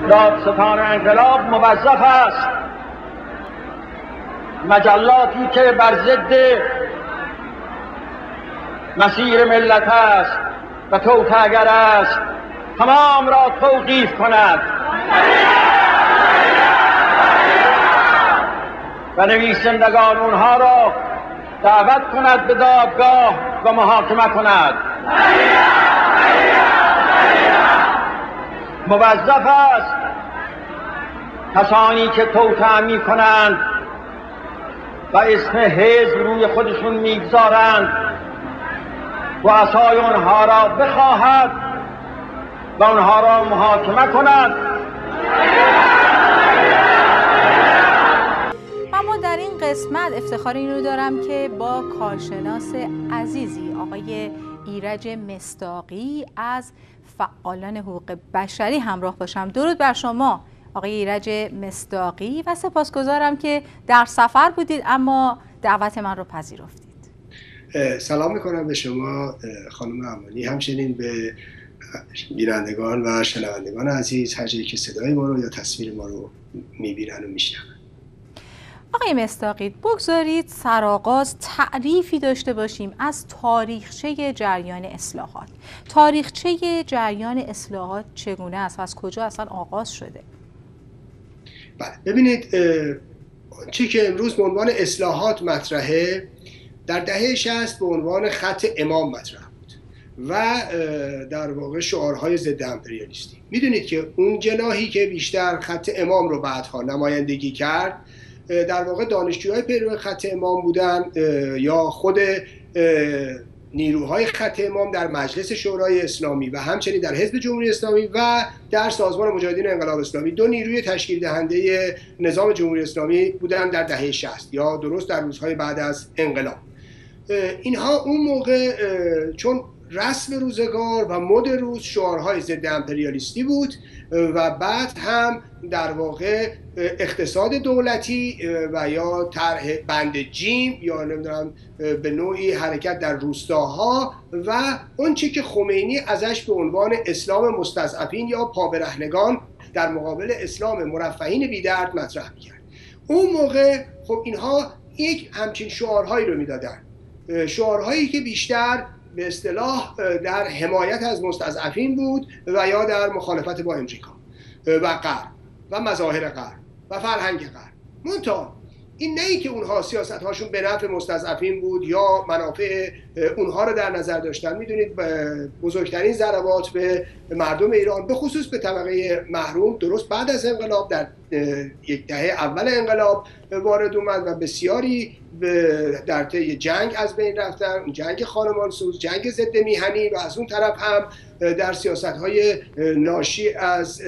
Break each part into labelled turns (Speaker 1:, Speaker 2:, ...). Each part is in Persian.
Speaker 1: دادستان انقلاب موظف است مجلاتی که بر ضد مسیر ملت است و توطئه‌گر است تمام را توقیف کند و نویسندگان اونها را دعوت کند به دادگاه و محاکمه کند. موظف است کسانی که توطئه می کنند و اسم حزب روی خودشون میگذارند و عصای اونها را بخواهد و اونها را محاکمه کند.
Speaker 2: اما در این قسمت افتخار این رو دارم که با کارشناس عزیزی آقای ایرج مصداقی از فعالان حقوق بشری همراه باشم. درود بر شما آقای ایرج مصداقی و سپاسگزارم که در سفر بودید اما دعوت من رو پذیرفتید.
Speaker 3: سلام میکنم به شما خانم امانی، همچنین به بینندگان و شنوندگان عزیز هر جایی که صدای ما رو یا تصویر ما رو میبینن و میشنون.
Speaker 2: آقای مصداقی بگذارید سرآغاز تعریفی داشته باشیم از تاریخچه جریان اصلاحات. تاریخچه جریان اصلاحات چگونه است و از کجا اصلا آغاز شده؟
Speaker 3: بله ببینید، چی که امروز به عنوان اصلاحات مطرحه در دهه 60 به عنوان خط امام مطرح بود و در واقع شعارهای ضد امپریالیستی. میدونید که اون جناحی که بیشتر خط امام رو بعدها نمایندگی کرد در واقع دانشجوهای پیرو خط امام بودن یا خود نیروهای خط امام در مجلس شورای اسلامی و همچنین در حزب جمهوری اسلامی و در سازمان مجاهدین انقلاب اسلامی، دو نیروی تشکیل دهنده نظام جمهوری اسلامی بودن در دهه 60 یا درست در روزهای بعد از انقلاب. اینها اون موقع چون رسم روزگار و مد روز شعارهای ضد امپریالیستی بود و بعد هم در واقع اقتصاد دولتی و یا طرح بند جیم یا نمیدونم به نوعی حرکت در روستاها و اون چی که خمینی ازش به عنوان اسلام مستضعفین یا پابرهنگان در مقابل اسلام مرفهین بی‌درد مطرح می‌کرد. اون موقع خب اینها یک همچین شعارهایی رو میدادن، شعارهایی که بیشتر به اصطلاح در حمایت از مستضعفین بود و یا در مخالفت با امریکا و غرب و مظاهر غرب و فرهنگ غرب. منتها این نه ای که اونها سیاست هاشون به نفع مستضعفین بود یا منافع اونها رو در نظر داشتن. میدونید بزرگترین ضربات به مردم ایران به خصوص به طبقه محروم درست بعد از انقلاب در یک دهه اول انقلاب وارد اومد و بسیاری در طی جنگ از بین رفتن، جنگ خانمانسوز، جنگ ضد میهنی و از اون طرف هم در سیاست‌های ناشی از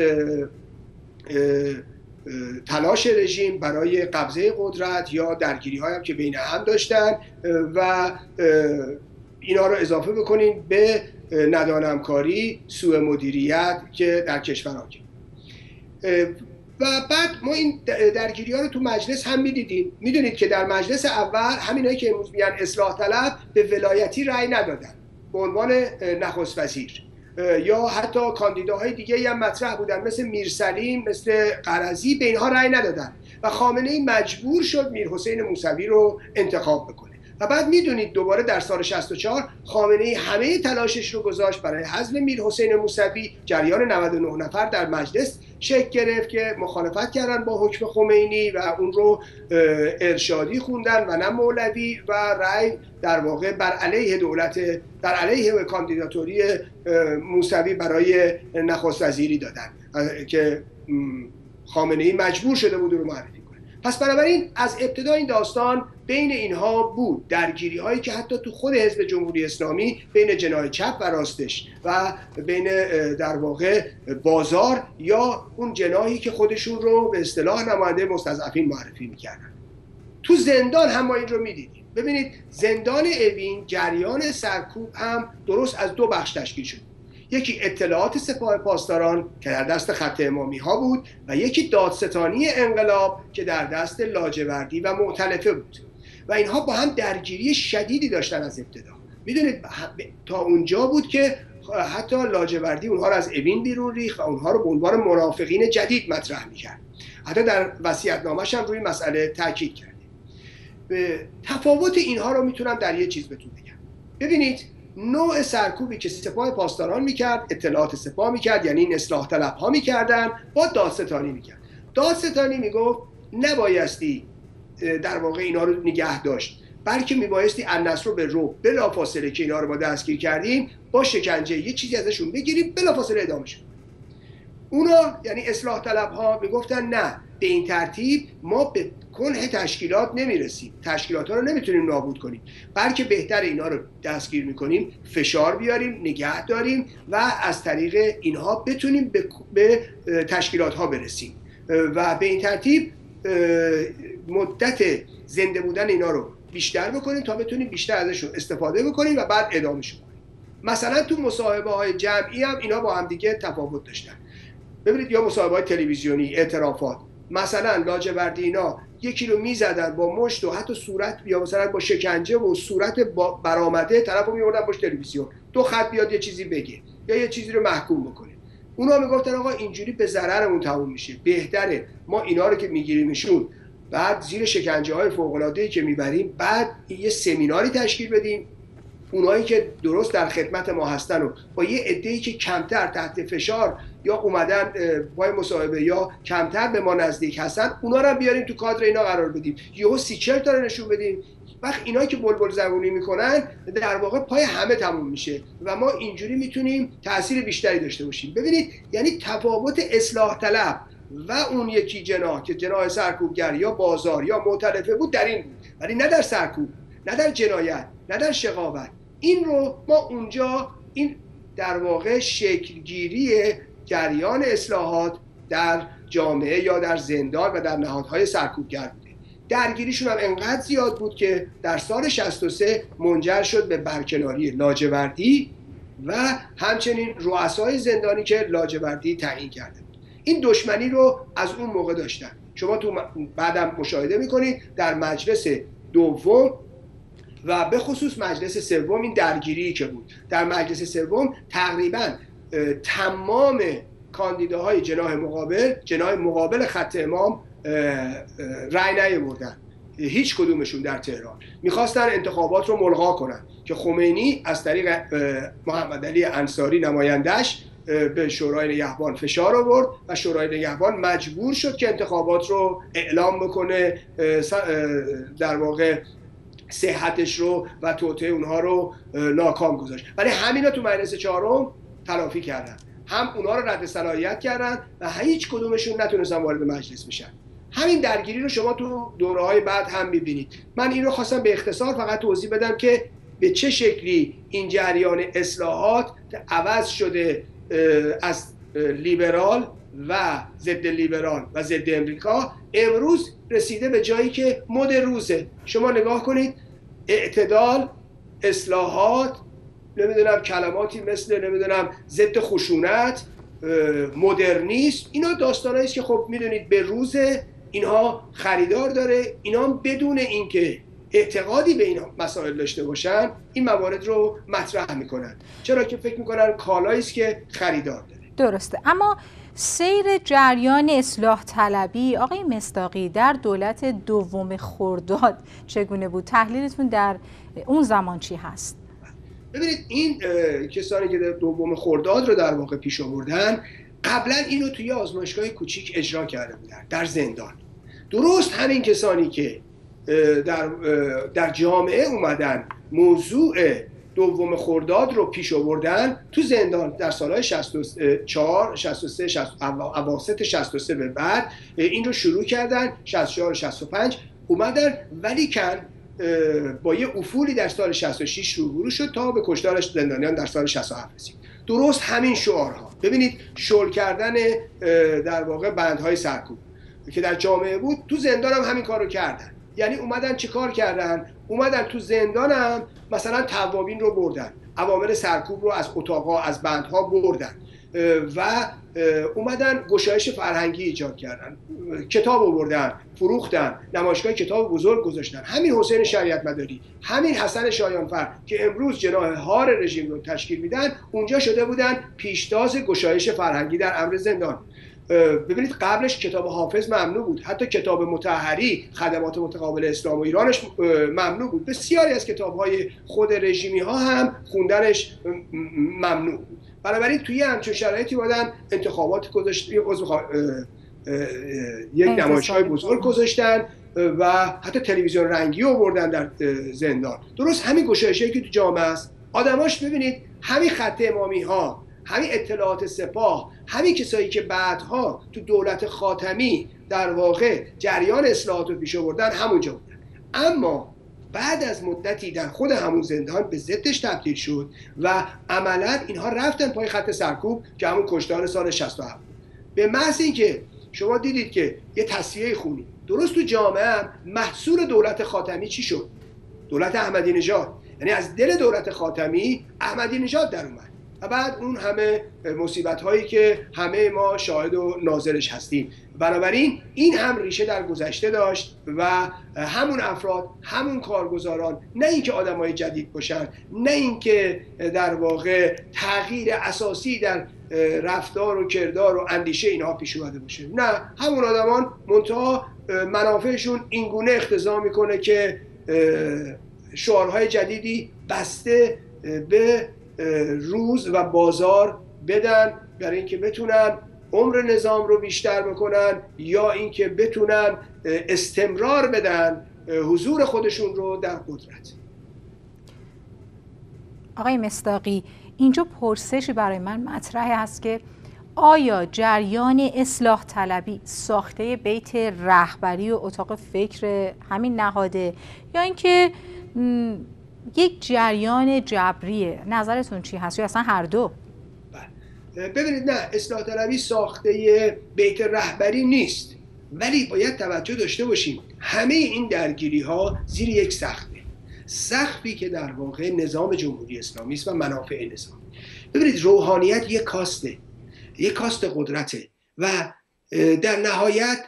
Speaker 3: تلاش رژیم برای قبضه قدرت یا درگیری‌هایی هم که بین هم داشتن و اینا رو اضافه بکنین به ندانمکاری، سوء مدیریت که در کشور حاکم. و بعد ما این درگیری‌ها رو تو مجلس هم می‌دیدیم. میدونید که در مجلس اول همینایی که امروز میگن اصلاح طلب به ولایتی رأی ندادن به عنوان نخست وزیر، یا حتی کاندیداهای دیگه هم مطرح بودن مثل میرسلیم، مثل قرضی، به اینها رأی ندادن و خامنه‌ای مجبور شد میرحسین موسوی رو انتخاب بکنه. و بعد میدونید دوباره در سال 64 خامنه‌ای همه تلاشش رو گذاشت برای حذف میرحسین موسوی. جریان 99 نفر در مجلس شکل گرفت که مخالفت کردن با حکم خمینی و اون رو ارشادی خوندن و نه مولوی و رأی در واقع بر علیه دولت، در علیه کاندیداتوری موسوی برای نخست وزیری دادن که خامنه‌ای مجبور شده بود رو معرفی کنه. پس بنابراین از ابتدا این داستان بین اینها بود، درگیری هایی که حتی تو خود حزب جمهوری اسلامی بین جناح چپ و راستش و بین در واقع بازار یا اون جناحی که خودشون رو به اصطلاح نماینده مستضعفین معرفی میکردن. تو زندان هم ما این رو میدیدیم. ببینید زندان اوین جریان سرکوب هم درست از دو بخش تشکیل شد. یکی اطلاعات سپاه پاسداران که در دست خط امامی ها بود و یکی دادستانی انقلاب که در دست لاجوردی و مؤتلفه بود و اینها با هم درگیری شدیدی داشتن از ابتدا. میدونید تا اونجا بود که حتی لاجوردی اونها رو از اوین بیرون ریخت و اونها رو به عنوان منافقین جدید مطرح میکرد. حتی در وصیت‌نامه‌ش هم روی مسئله تاکید کرده. تفاوت اینها رو میتونم در یه چیز بهتون بگم. ببینید نوع سرکوبی که سپاه پاسداران میکرد، اطلاعات سپاه میکرد، یعنی این اصلاح طلب ها میکردن، با دادستانی میکرد. دادستانی میگفت نبایستی در واقع اینا رو نگه داشت، بلکه میبایستی النصر رو به رو بلافاصله که اینا رو ما دستگیر کردیم با شکنجه یه چیزی ازشون بگیریم بلافاصله اعدامشون. اونا یعنی اصلاح طلب ها میگفتن نه، به این ترتیب ما به کنه تشکیلات نمیرسیم، تشکیلات ها رو نمیتونیم نابود کنیم، بلکه بهتر اینا رو دستگیر میکنیم، فشار بیاریم، نگه داریم و از طریق اینها بتونیم به تشکیلات ها برسیم و به این ترتیب مدت زنده بودن اینا رو بیشتر بکنیم تا بتونیم بیشتر ازشون استفاده بکنیم و بعد اعدامشون کنیم. مثلا تو مصاحبه های جمعی هم اینا با هم دیگه تفاوت داشتن. ببینید یا مصاحبه های تلویزیونی، اعترافات، مثلا لاجوردی اینا یکی رو میزدن با مشت و حتی صورت یا مثلا با شکنجه و صورت برآمده طرفو میوردن باش تلویزیون، دو خط بیاد یه چیزی بگه یا یه چیزی رو محکوم بکنه. اونا میگفتن آقا اینجوری به ضررمون تموم میشه، بهتره ما اینا رو که میگیریمشون بعد زیر شکنجه های فوق العاده ای که میبریم بعد یه سمیناری تشکیل بدیم، اونایی که درست در خدمت ما هستن و با یه عده‌ای که کمتر تحت فشار یا اومدن با مصاحبه یا کمتر به ما نزدیک هستن اونا رو بیاریم تو کادر اینا قرار بدیم، یهو 30-40 تا رو نشون بدیم. وقت اینایی که بلبل زبونی میکنن در واقع پای همه تموم میشه و ما اینجوری میتونیم تأثیر بیشتری داشته باشیم. ببینید یعنی تفاوت اصلاح طلب و اون یکی جناح که جناح سرکوبگر یا بازار یا مؤتلفه بود در این بود، ولی نه در سرکوب، نه در جنایت، نه در شقاوت. این رو ما اونجا این در واقع شکلگیری جریان اصلاحات در جامعه یا در زندان و در نهادهای سرکوبگر بوده. درگیریشون هم انقدر زیاد بود که در سال 63 منجر شد به برکناری لاجوردی و همچنین رؤسای زندانی که لاجوردی تعیین کرده بود. این دشمنی رو از اون موقع داشتن. شما تو بعدم مشاهده میکنید در مجلس دوم و به خصوص مجلس سوم این درگیری که بود. در مجلس سوم تقریبا تمام کاندیداهای جناح مقابل خط امام رأی نیاوردن، هیچ کدومشون در تهران. میخواستن انتخابات رو ملغا کنن که خمینی از طریق محمد علی انصاری نمایندش به شورای نگهبان فشار آورد و شورای نگهبان مجبور شد که انتخابات رو اعلام بکنه، در واقع صحتش رو و توطئه اونها رو ناکام گذاشت. ولی همینا تو مجلس چهارم تلافی کردن، هم اونها رو رد صلاحیت کردن و هیچ کدومشون نتونستن وارد مجلس بشن. همین درگیری رو شما تو دوره‌های بعد هم می‌بینید. من این رو خواستم به اختصار فقط توضیح بدم که به چه شکلی این جریان اصلاحات عوض شده از لیبرال و ضد لیبرال و ضد امریکا امروز رسیده به جایی که مد روزه. شما نگاه کنید، اعتدال، اصلاحات، نمیدونم کلماتی مثل ضد خشونت، مدرنیسم، اینا داستانایی است که خب میدونید به روز اینها خریدار داره. اینا بدون اینکه اعتقادی به این مسائل داشته باشن این موارد رو مطرح میکنن، چرا که فکر میکنن کالایی است که خریدار داره.
Speaker 2: درسته. اما سیر جریان اصلاح طلبی آقای مصداقی در دولت دوم خرداد چگونه بود؟ تحلیلتون در اون زمان چی هست؟
Speaker 3: ببینید این کسانی که در دوم خرداد رو در واقع پیش آوردن قبلا اینو توی آزمایشگاه کوچیک اجرا کرده بودن در زندان. درست همین کسانی که در جامعه اومدن موضوع دوم خرداد رو پیش آوردن تو زندان در سالهای 64 63 اواسط 63 به بعد این رو شروع کردن. 64 65 اومدن ولی کن با یه افولی در سال 66 شروع شد تا به کشتار زندانیان در سال 67 رسید. درست همین شعارها. ببینید شل کردن در واقع بندهای سرکوب که در جامعه بود تو زندان هم همین کار رو کردن. یعنی اومدن چه کار کردن؟ اومدن تو زندان هم مثلا توابین رو بردن، اوامر سرکوب رو از اتاقا از بندها بردن. و اومدن گشایش فرهنگی ایجاد کردن، کتاب آوردن، فروختن، نمایشگاه کتاب بزرگ گذاشتن. همین حسین شریعت مداری، همین حسن شایانفر که امروز جناح حار رژیم رو تشکیل میدن، اونجا شده بودن پیشتاز گشایش فرهنگی در امر زندان. ببینید قبلش کتاب حافظ ممنوع بود، حتی کتاب مطهری خدمات متقابل اسلام و ایرانش ممنوع بود، بسیاری از کتاب‌های خود رژیمی ها هم خوندنش ممنوع بود. بنابراین توی همچون شرایطی بودن انتخابات گذاشت، یک نمایشگاه بزرگ گذاشتن و حتی تلویزیون رنگی آوردن در زندان. درست همین گشایشی که تو جامعه است، آدماش ببینید همین خط امامی ها، همین اطلاعات سپاه، همین کسایی که بعدها تو دولت خاتمی در واقع جریان اصلاحات رو پیش آوردن همونجا بودن. اما بعد از مدتی در خود همون زندان به ضدش تبدیل شد و عملا اینها رفتن پای خط سرکوب که همون کشتار سال 67 بود. به محض اینکه شما دیدید که یه تصفیه خونی درست تو جامعه هم محصول دولت خاتمی چی شد؟ دولت احمدی نژاد. یعنی از دل دولت خاتمی احمدی نژاد در اومد و بعد اون همه مصیبت هایی که همه ما شاهد و ناظرش هستیم. بنابراین این هم ریشه در گذشته داشت و همون افراد، همون کارگزاران، نه اینکه آدمای جدید باشن، نه اینکه در واقع تغییر اساسی در رفتار و کردار و اندیشه اینها پیش اومده باشه، نه، همون آدمان منتها منافعشون اینگونه اقتضا میکنه که شعارهای جدیدی بسته به روز و بازار بدن برای اینکه بتونن عمر نظام رو بیشتر بکنن یا اینکه بتونن استمرار بدن حضور خودشون رو در قدرت.
Speaker 2: آقای مصداقی، اینجا پرسشی برای من مطرح است که آیا جریان اصلاح طلبی ساخته بیت رهبری و اتاق فکر همین نهاده یا اینکه یک جریان جبریه؟ نظرتون چی هست یا اصلا هر دو؟
Speaker 3: ببینید، نه، اصلاح طلبی ساخته بیت رهبری نیست، ولی باید توجه داشته باشیم همه این درگیری ها زیر یک سقفی که در واقع نظام جمهوری اسلامی است و منافع نظام. ببینید، روحانیت یک کاسته، یک کاست قدرته و در نهایت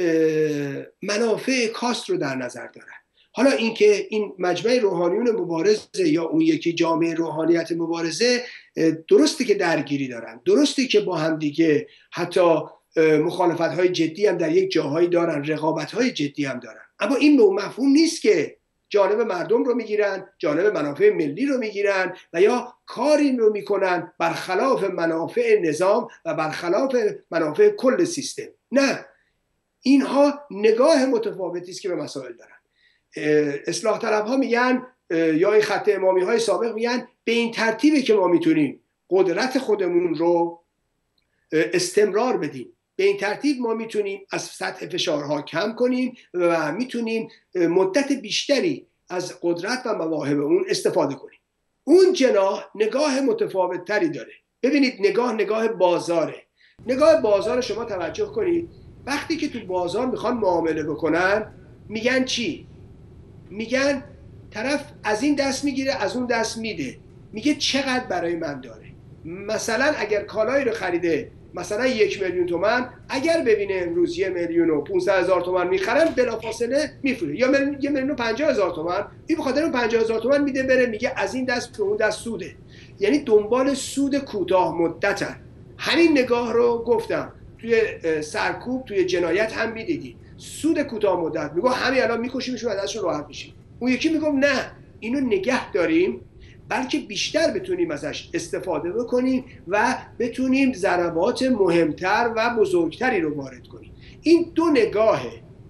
Speaker 3: منافع کاست رو در نظر دارن. حالا اینکه این مجمع روحانیون مبارزه یا اون یکی جامعه روحانیت مبارزه درسته که درگیری دارن، درسته که با هم دیگه حتی مخالفت‌های جدی هم در یک جاهایی دارن، رقابت‌های جدی هم دارن، اما این به مفهوم نیست که جانب مردم رو میگیرن، جانب منافع ملی رو میگیرن و یا کاری رو میکنن برخلاف منافع نظام و برخلاف منافع کل سیستم. نه، اینها نگاه متفاوتی است که به مسائل دارن. اصلاح طلب ها میگن یا این خط امامی های سابق میگن به این ترتیبه که ما میتونیم قدرت خودمون رو استمرار بدیم، به این ترتیب ما میتونیم از سطح فشارها کم کنیم و میتونیم مدت بیشتری از قدرت و مواهب اون استفاده کنیم. اون جناح نگاه متفاوت تری داره. ببینید، نگاه بازاره. نگاه بازار شما توجه کنید، وقتی که تو بازار میخوان معامله بکنن میگن چی؟ میگن طرف از این دست میگیره، از اون دست میده، میگه چقدر برای من داره. مثلا اگر کالایی رو خریده مثلا 1,000,000 تومان، اگر ببینه امروز 1,500,000 تومان میخرن بلافاصله میفروشه، یا 1,50,000 تومان، این بخاطر اون 50,000 تومان میده بره، میگه از این دست به اون دست سوده. یعنی دنبال سود کوتاه مدتن. همین نگاه رو گفتم توی سرکوب، توی جنایت هم میدیدی، سود کوتاه مدت، میگه همین الان میکشیمشون و ازشون راحت میشیم. اون یکی میگه نه، اینو نگه داریم بلکه بیشتر بتونیم ازش استفاده بکنیم و بتونیم ضربات مهمتر و بزرگتری رو وارد کنیم. این دو نگاهه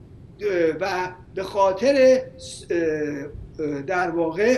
Speaker 3: و به خاطر در واقع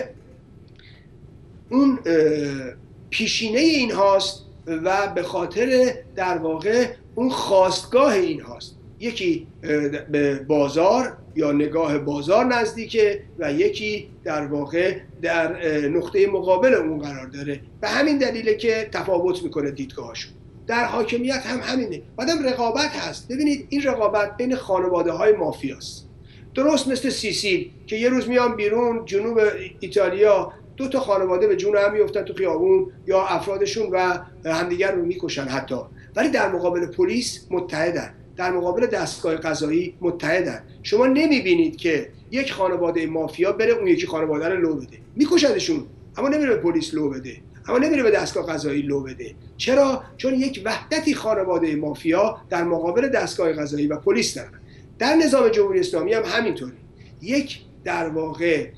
Speaker 3: اون پیشینه این هاست و به خاطر در واقع اون خواستگاه این هاست. یکی به بازار یا نگاه بازار نزدیکه و یکی در واقع در نقطه مقابل اون قرار داره. به همین دلیله که تفاوت میکنه دیدگاهشون. در حاکمیت هم همینه. بعدم رقابت هست. ببینید، این رقابت بین خانواده های مافیاست. درست مثل سیسیل که یه روز میان بیرون جنوب ایتالیا دو تا خانواده به جون هم میافتن تو خیابون یا افرادشون و همدیگر رو میکشن حتی، ولی در مقابل پلیس متحدن، در مقابل دستگاه قضایی متحدن. شما نمیبینید که یک خانواده مافیا بره اون یکی خانواده رو لو بده، میکشدشون، اما نمیره به پلیس لو بده، اما نمیره به دستگاه قضایی لو بده. چرا؟ چون یک وحدتی خانواده مافیا در مقابل دستگاه قضایی و پلیس دارن. در نظام جمهوری اسلامی هم همینطوره، یک در واقع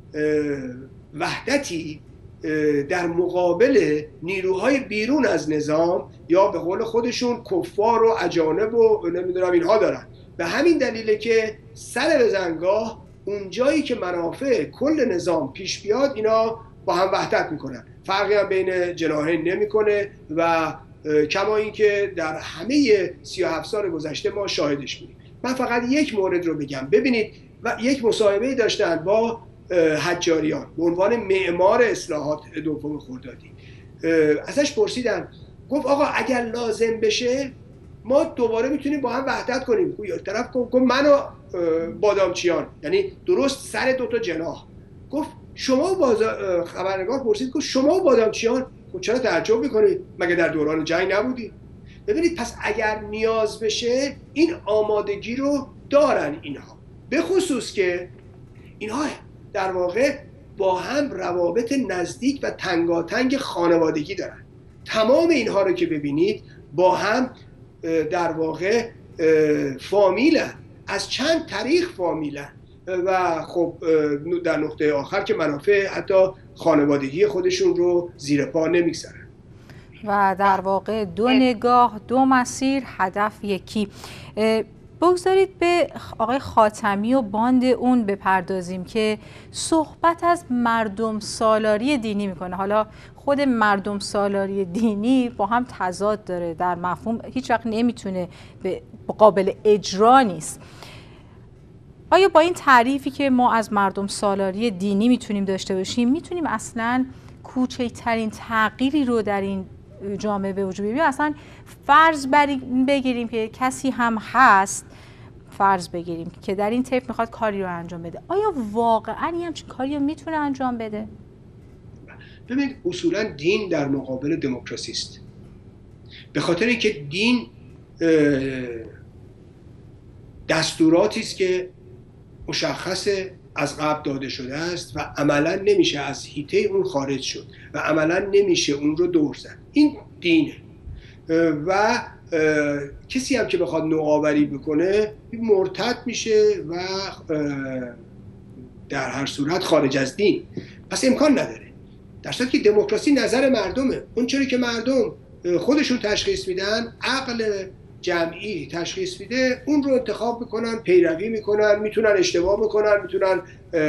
Speaker 3: وحدتی در مقابل نیروهای بیرون از نظام یا به قول خودشون کفار و اجانب و نمیدونم اینها دارن. به همین دلیله که سر بزنگاه اون جایی که منافع کل نظام پیش بیاد اینا با هم وحدت میکنن، فرقی هم بین جناحین نمیکنه و کما اینکه در همه 37 سال گذشته ما شاهدش بودیم. من فقط یک مورد رو بگم. ببینید و یک مصاحبه داشتن با حجاریان به عنوان معمار اصلاحات دوم خردادی. ازش پرسیدم، گفت آقا اگر لازم بشه ما دوباره میتونیم با هم وحدت کنیم. طرف گفت من و بادامچیان، یعنی درست سر دو تا جناح. گفت شما خبرنگار پرسید که شما و بادامچیان خب چرا تعجب میکنید؟ مگه در دوران جنگ نبودید؟ ببینید پس اگر نیاز بشه این آمادگی رو دارن اینها، به خصوص که اینها در واقع با هم روابط نزدیک و تنگاتنگ خانوادگی دارن. تمام اینها رو که ببینید با هم در واقع فامیلن، از چند طریق فامیلن و خب در نقطه آخر که منافع حتی خانوادگی خودشون رو زیر پا نمیگذارن.
Speaker 2: و در واقع دو نگاه، دو مسیر، هدف یکی. بگذارید به آقای خاتمی و باند اون بپردازیم که صحبت از مردم سالاری دینی میکنه. حالا خود مردم سالاری دینی با هم تضاد داره، در مفهوم هیچ وقت نمیتونه به قابل اجرا نیست. آیا با این تعریفی که ما از مردم سالاری دینی میتونیم داشته باشیم میتونیم اصلا کوچکترین تغییری رو در این جامعه به وجود بیاریم؟ اصلا فرض بگیریم که کسی هم هست، فرض بگیریم که در این طیف میخواد کاری رو انجام بده، آیا واقعا همچین کاری رو میتونه انجام بده؟
Speaker 3: ببینید اصولا دین در مقابل دموکراسی است، به خاطر اینکه دین دستوراتی است که مشخص از قبل داده شده است و عملا نمیشه از حیطه اون خارج شد و عملا نمیشه اون رو دور زد. این دینه و کسی هم که بخواد نوآوری بکنه مرتد میشه و در هر صورت خارج از دین، پس امکان نداره. در صورتی که دموکراسی نظر مردمه، اون چیزی که مردم خودشون تشخیص میدن، عقل جمعی تشخیص میده، اون رو انتخاب میکنن، پیروی میکنن، میتونن اشتباه بکنن، میتونن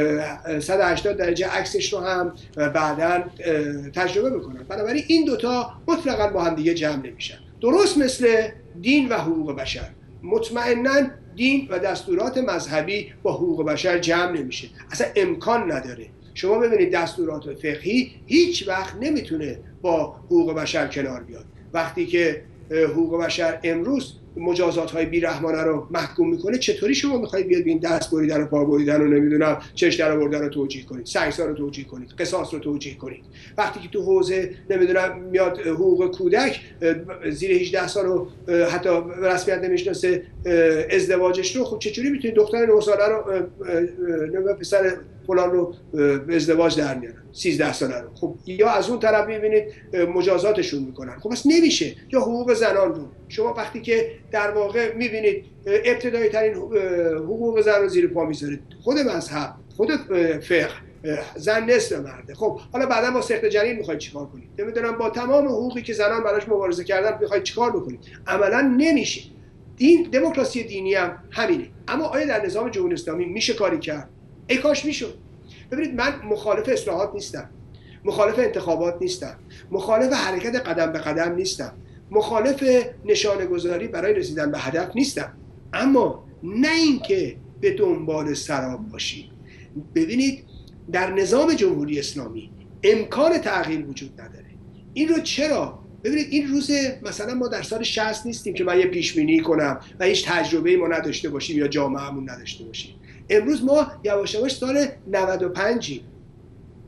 Speaker 3: 180 درجه عکسش رو هم بعداً تجربه میکنن. بنابراین این دوتا مطلقاً با هم دیگه جمع نمیشن. درست مثل دین و حقوق بشر، مطمئناً دین و دستورات مذهبی با حقوق بشر جمع نمیشه، اصلا امکان نداره. شما ببینید دستورات فقهی هیچ وقت نمیتونه با حقوق بشر کنار بیاد. وقتی که حقوق بشر امروز مجازات‌های بی‌رحمانه رو محکوم میکنه، چطوری شما میخواید بیاد ببین دست بریدن و پا بریدن و نمیدونم چش در آوردن رو توجیه کنید، سنگسار رو توجیه کنید، قصاص رو توجیه کنید؟ وقتی که تو حوزه نمیدونم میاد حقوق کودک زیر 18 سال رو حتی رسمیت نمیشناسه ازدواجش رو، خب چجوری میتونید دختر 9 ساله رو نمیدونم پسر فلان رو به ازدواج در میارن 13 ساله رو؟ خب یا از اون طرف میبینید مجازاتشون میکنن. خب بس نمیشه. یا حقوق زنان رو شما وقتی که در واقع میبینید ابتدایی ترین حقوق زن رو زیر پا میذارید، خود مذهب، خود فقه، زن نصف مرده. خب حالا بعدا با سخت جنین میخواید چیکار کنید؟ نمیدونم با تمام حقوقی که زنان براش مبارزه کردن میخواید چیکار بکنید؟ عملا نمیشه. دموکراسی دینی هم همینه. اما آیا در نظام جمهوری اسلامی میشه کاری کرد؟ ای کاش میشد. ببینید من مخالف اصلاحات نیستم، مخالف انتخابات نیستم، مخالف حرکت قدم به قدم نیستم، مخالف نشانه گذاری برای رسیدن به هدف نیستم، اما نه اینکه به دنبال سراب باشیم. ببینید در نظام جمهوری اسلامی امکان تغییر وجود نداره. این رو چرا؟ ببینید این روز مثلا ما در سال 60 نیستیم که من یه پیش بینی کنم و هیچ تجربه‌ای ما نداشته باشیم یا جامعه‌مون نداشته باشیم. امروز ما یواش یواش سال 95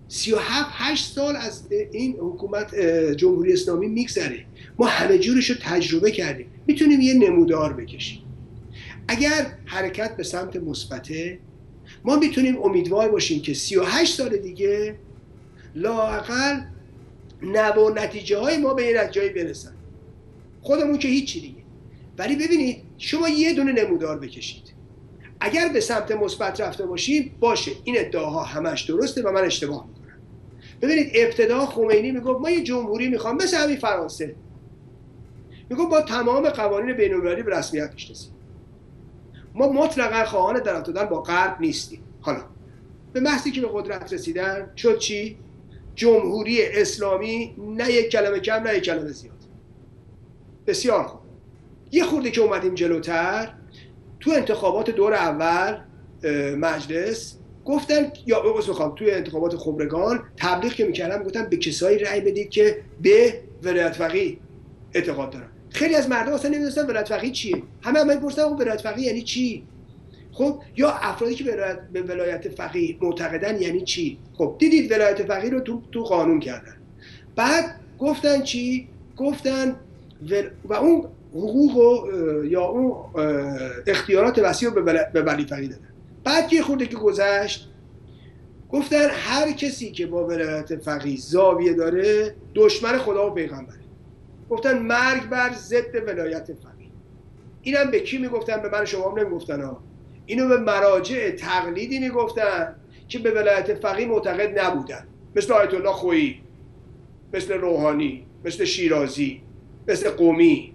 Speaker 3: 8 سال از این حکومت جمهوری اسلامی میگذره، ما همه جورش رو تجربه کردیم، میتونیم یه نمودار بکشیم. اگر حرکت به سمت مثبته، ما میتونیم امیدوار باشیم که 38 سال دیگه لااقل نوع و نتیجه های ما به یه نتیجه‌ای برسن، خودمون که هیچی دیگه. ولی ببینید شما یه دونه نمودار بکشید، اگر به سمت مثبت رفته باشیم باشه، این ادعاها همش درسته و من اشتباه میکنم. ببینید ابتدا خمینی میگفت ما یه جمهوری میخوام مثل همین فرانسه، میگفت با تمام قوانین بین‌المللی به رسمیت میشناسیم، ما مطلقا خواهان در دادن با غرب نیستیم. حالا به محضی که به قدرت رسیدن شد چی؟ جمهوری اسلامی، نه یک کلمه کم نه یک کلمه زیاد. بسیار خوب. یه خورده که اومدیم جلوتر، تو انتخابات دور اول مجلس گفتن، یا توی انتخابات خبرگان تبلیغ که میکردن گفتن به کسایی رأی بدید که به ولایت فقیه اعتقاد دارن. خیلی از مردم اصلا نمیدونستن ولایت فقیه چیه، همه میپرسن ولایت فقیه یعنی چی. خب یا افرادی که به ولایت فقیه معتقدن یعنی چی. خب دیدید ولایت فقیه رو تو قانون کردن. بعد گفتن چی؟ گفتن و اون حقوق یا اون اختیارات وسیع رو به ولی فقیه دادن. بعد یه خورده که گذشت گفتن هر کسی که با ولایت فقیه زاویه داره دشمن خدا و پیغمبره. گفتن مرگ بر ضد ولایت فقیه. اینم به کی میگفتن؟ به من شما هم نمیگفتن ها. اینو به مراجع تقلیدی میگفتن که به ولایت فقیه معتقد نبودن، مثل آیت الله خویی، مثل روحانی، مثل شیرازی، مثل قمی.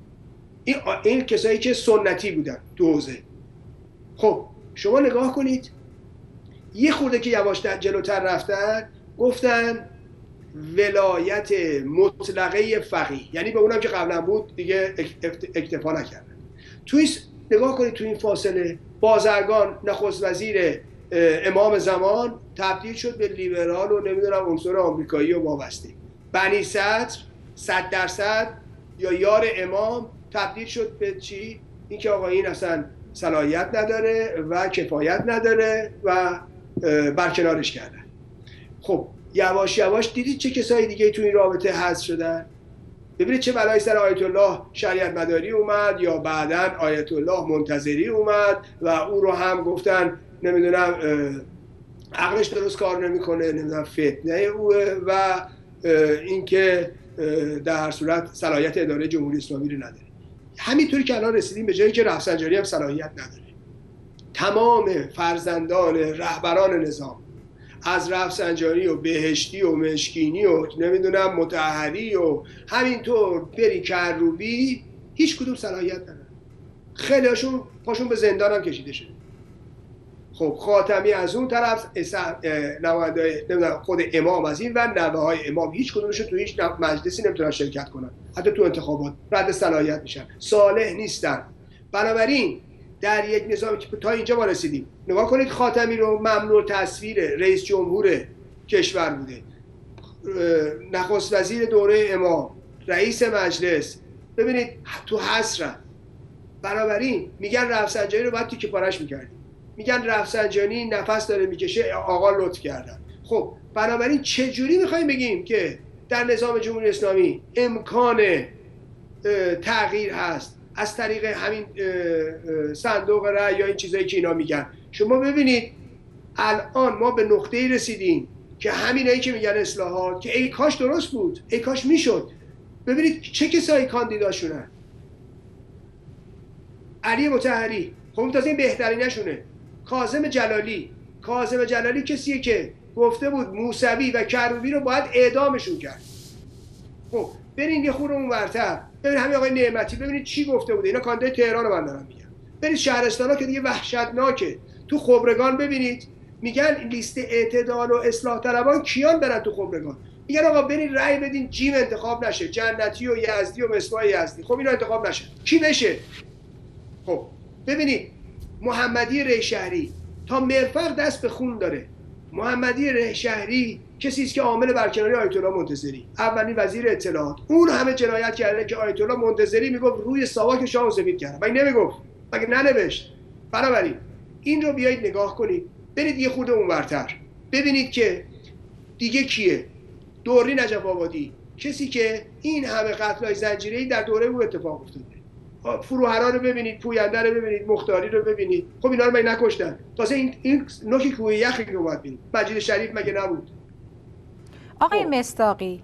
Speaker 3: این کسایی که سنتی بودن تو حوزه. خب شما نگاه کنید، یه خورده که یواش جلوتر رفتن گفتن ولایت مطلقه فقیه، یعنی به اونم که قبلا بود دیگه اکتفا نکردن. توی نگاه کنید تو این فاصله بازرگان نخست وزیر امام زمان تبدیل شد به لیبرال و نمیدونم عنصر آمریکایی و وابسته. بنی صدر 100% یا یار امام تبدیل شد به چی؟ این که آقا این اصلا صلاحیت نداره و کفایت نداره و برکنارش کردن. خب یواش یواش دیدید چه کسایی دیگه تو این رابطه حذف شدن. ببینید چه بلایی سر آیت الله شریعت مداری اومد، یا بعداً آیت الله منتظری اومد و او رو هم گفتن نمیدونم عقلش درست کار نمیکنه، نمیدونم فتنه اوه و اینکه در هر صورت صلاحیت اداره جمهوری اسلامی رو نداره. همینطوری که الان رسیدیم به جایی که رفسنجانی هم صلاحیت نداره. تمام فرزندان رهبران نظام از رفسنجانی و بهشتی و مشکینی و نمیدونم مطهری و همینطور بری کروبی هیچ کدوم صلاحیت نداره. خیلی هاشون پاشون به زندان هم کشیده شده. خب خاتمی از اون طرف، نماینده نمیدونم خود امام از این و نوه های امام هیچ کدومشون تو هیچ مجلسی نمیتونن شرکت کنن، حتی تو انتخابات رد صلاحیت میشن، صالح نیستن. بنابراین در یک نظامی که تا اینجا ما رسیدیم، نگاه کنید خاتمی رو ممنوع تصویر رئیس جمهور کشور بوده، نخست وزیر دوره امام، رئیس مجلس، ببینید تو حسرت. بنابراین میگن رفسنجانی رو باید تیکه پارش میکردیم، میگن رفسنجانی نفس داره میکشه آقا لطف کردن. خب بنابراین چجوری میخوایم بگیم که در نظام جمهوری اسلامی امکان تغییر هست از طریق همین صندوق رأی یا این چیزایی که اینا میگن؟ شما ببینید الان ما به نقطه‌ای رسیدیم که همینایی که میگن اصلاحات که ای کاش درست بود، ای کاش میشد. ببینید چه کسایی کاندیداشونن. علی مطهری، خب تازه این بهترینشونه. کاظم جلالی کسیه که گفته بود موسوی و کروبی رو باید اعدامشون کرد. خب برین یه خورده اون ورتر ببین همین آقای نعمتی، ببینید چی گفته بوده. اینا کاندید تهران رو من دارم میگم. برید شهرستانا که دیگه وحشتناکه. تو خبرگان ببینید میگن لیست اعتدال و اصلاح طلبان کیان برن تو خبرگان، میگن آقا برید رأی بدین جیم انتخاب نشه، جنتی و یزدی و مصباح یزدی. خب اینا انتخاب نشه، کی بشه؟ خب ببینید محمدی ریشهری تا مرفق دست به خون داره. محمدی ریشهری کسی است که عامل برکناری آیت الله منتظری، اولین وزیر اطلاعات، اون همه جنایت کرده که آیت الله منتظری میگفت روی ساواک شاه سفید کرد. مگه نمیگفت؟ مگه ننوشت؟ بنابراین این رو بیایید نگاه کنید. برید یه خورده اونورتر ببینید که دیگه کیه؟ دوری نجف آبادی، کسی که این همه قتل‌های زنجیره‌ای در دوره او اتفاق افتاده. فروهرا رو ببینید، پوینده رو ببینید، مختاری رو ببینید. خب اینا رو مگه نکشتن؟ تازه این نوک کوه یخی که اومد ببینید. مجید شریف مگه نبود؟
Speaker 2: آقای مصداقی،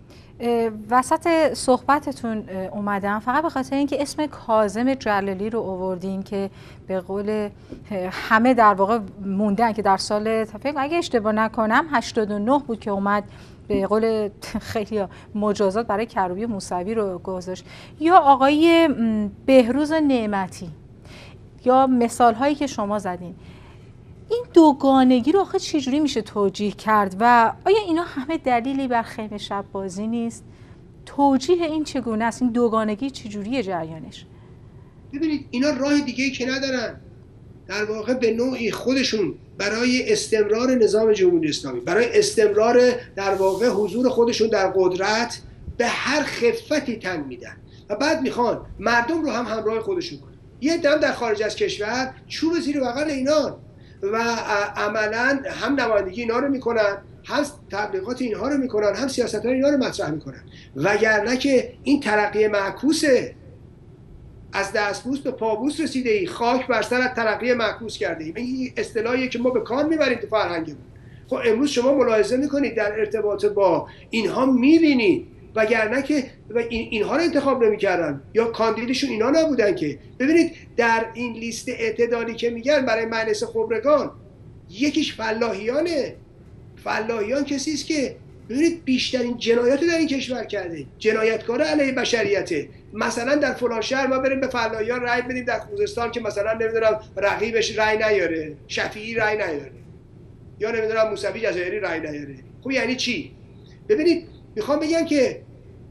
Speaker 2: وسط صحبتتون اومدم فقط به خاطر اینکه اسم کاظم جلالی رو آوردین که به قول همه در واقع موندن که در سال اگه اشتباه نکنم 89 بود که اومد به قول خیلی مجازات برای کروبی موسوی رو گذاشت، یا آقای بهروز نعمتی، یا مثال هایی که شما زدین. این دوگانگی رو آخه چجوری میشه توجیه کرد و آیا اینا همه دلیلی بر خیمه شب بازی نیست؟ توجیه این چگونه است؟ این دوگانگی چجوریه جریانش؟
Speaker 3: ببینید اینا راه دیگه‌ای که ندارن، در واقع به نوعی خودشون برای استمرار نظام جمهوری اسلامی، برای استمرار در واقع حضور خودشون در قدرت به هر خفتی تن میدن و بعد میخوان مردم رو هم همراه خودشون کنن. یه دم در خارج از کشور چوب زیر بغل اینا و عملا هم نمایندگی اینا رو میکنن، هم تبلیغات اینها رو میکنن، هم سیاست‌های اینا رو مطرح میکنن، وگرنه که این ترقی معکوسه، از دستبوس به پابوس رسیده ای، خاک بر سر ترقی معکوس کرده ای. این اصطلاحیه که ما به کار میبریم تو فرهنگمون. خب امروز شما ملاحظه میکنید در ارتباط با اینها میبینید، وگرنه که اینها رو انتخاب نمیکردن یا کاندیدشون اینا نبودن که. ببینید در این لیست اعتدالی که میگن برای مجلس خبرگان یکیش فلاحیانه. فلاحیان کسی است که ببینید بیشترین جنایات در این کشور کرده، جنایتکار علیه بشریته. مثلا در فلان شهر ما بریم به فلاحیان رأی بدیم، در خوزستان که مثلا نمیدونم رقیبش رأی نیاره، شفیعی رأی نیاره، یا نمیدونم موسوی جزایری رأی نیاره. خب یعنی چی؟ ببینید میخوام بگم که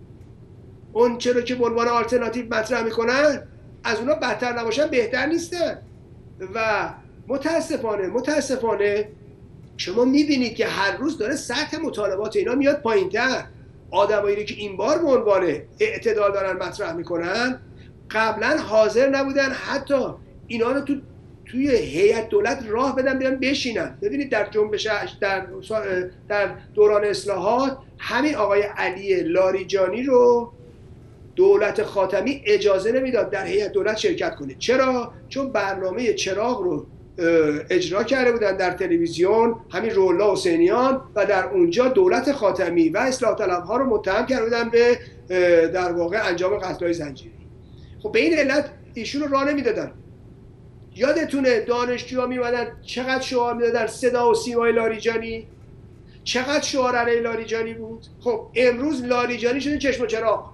Speaker 3: اون چرا که به عنوان آلترناتیو مطرح میکنن از اونا بدتر نباشن بهتر نیستن و متاسفانه شما میبینید که هر روز داره سطح مطالبات اینا میاد پایین‌تر. آدمایی که این بار به عنوان اعتدال دارن مطرح میکنن قبلا حاضر نبودن حتی اینا رو توی هیئت دولت راه بدن بیان بشینن. ببینید در جنبش در دوران اصلاحات همین آقای علی لاریجانی رو دولت خاتمی اجازه نمیداد در هیئت دولت شرکت کنه. چرا؟ چون برنامه چراغ رو اجرا کرده بودن در تلویزیون همین رولا حسینیان و در اونجا دولت خاتمی و اصلاح طلبها رو متهم کرده بودن به در واقع انجام قتل‌های زنجیری. خب به این علت ایشون رو راه نمیدادن. یادتونه دانشجوها میومدن چقدر شعار میدادن صدا و سیمای لاریجانی، چقدر شعار علیه لاریجانی بود. خب امروز لاریجانی شده چشم و چراغ.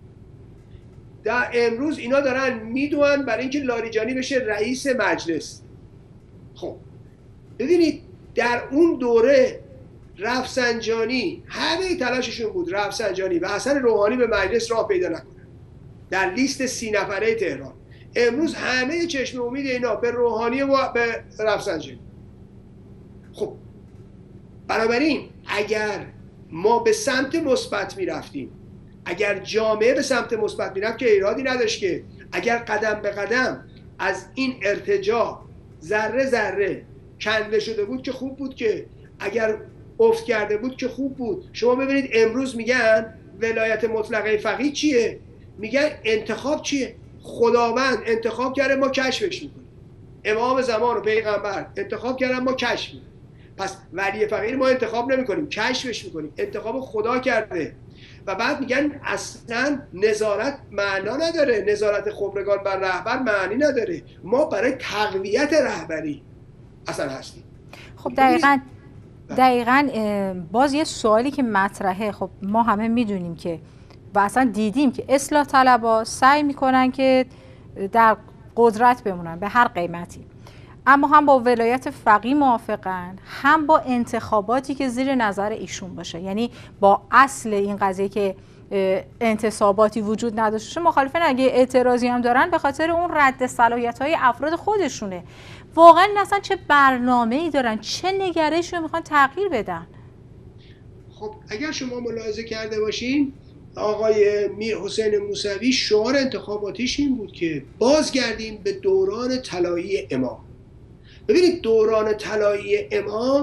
Speaker 3: در امروز اینا دارن میدونن برای اینکه لاریجانی بشه رئیس مجلس. خب ببینید در اون دوره رفسنجانی همه تلاششون بود رفسنجانی و حسن روحانی به مجلس راه پیدا نکنن در لیست 30 نفره تهران. امروز همه چشم امید اینا به روحانی و به رفسنجانی. خب بنابراین اگر ما به سمت مثبت میرفتیم، اگر جامعه به سمت مثبت میرفت که ایرادی نداشت، که اگر قدم به قدم از این ارتجاع ذره ذره کنده شده بود که خوب بود، که اگر افت کرده بود که خوب بود. شما ببینید امروز میگن ولایت مطلقه فقیه چیه؟ میگن انتخاب چیه؟ خداوند انتخاب کرده ما کشفش میکنیم، امام زمان و پیغمبر انتخاب کردن ما کشف میکنیم. پس ولی فقیه ما انتخاب نمیکنیم، کشفش میکنیم. انتخاب خدا کرده. و بعد میگن اصلا نظارت معنا نداره، نظارت خبرگان بر رهبر معنی نداره، ما برای تقویت رهبری اصلا هستیم.
Speaker 2: خب دقیقاً باز یه سوالی که مطرحه، خب ما همه میدونیم که و اصلا دیدیم که اصلاح طلبها سعی میکنن که در قدرت بمونن به هر قیمتی، اما هم با ولایت فقیه موافقن، هم با انتخاباتی که زیر نظر ایشون باشه. یعنی با اصل این قضیه که انتصاباتی وجود نداشته مخالفن. اگه اعتراضی هم دارن به خاطر اون رد صلاحیت‌های افراد خودشونه. واقعا اصلا چه برنامه‌ای دارن، چه نگرشی رو میخوان تغییر بدن؟
Speaker 3: خب اگر شما ملاحظه کرده باشین آقای میر حسین موسوی شعار انتخاباتیش این بود که بازگردیم به دوران طلایی امام. ببینید دوران طلایی امام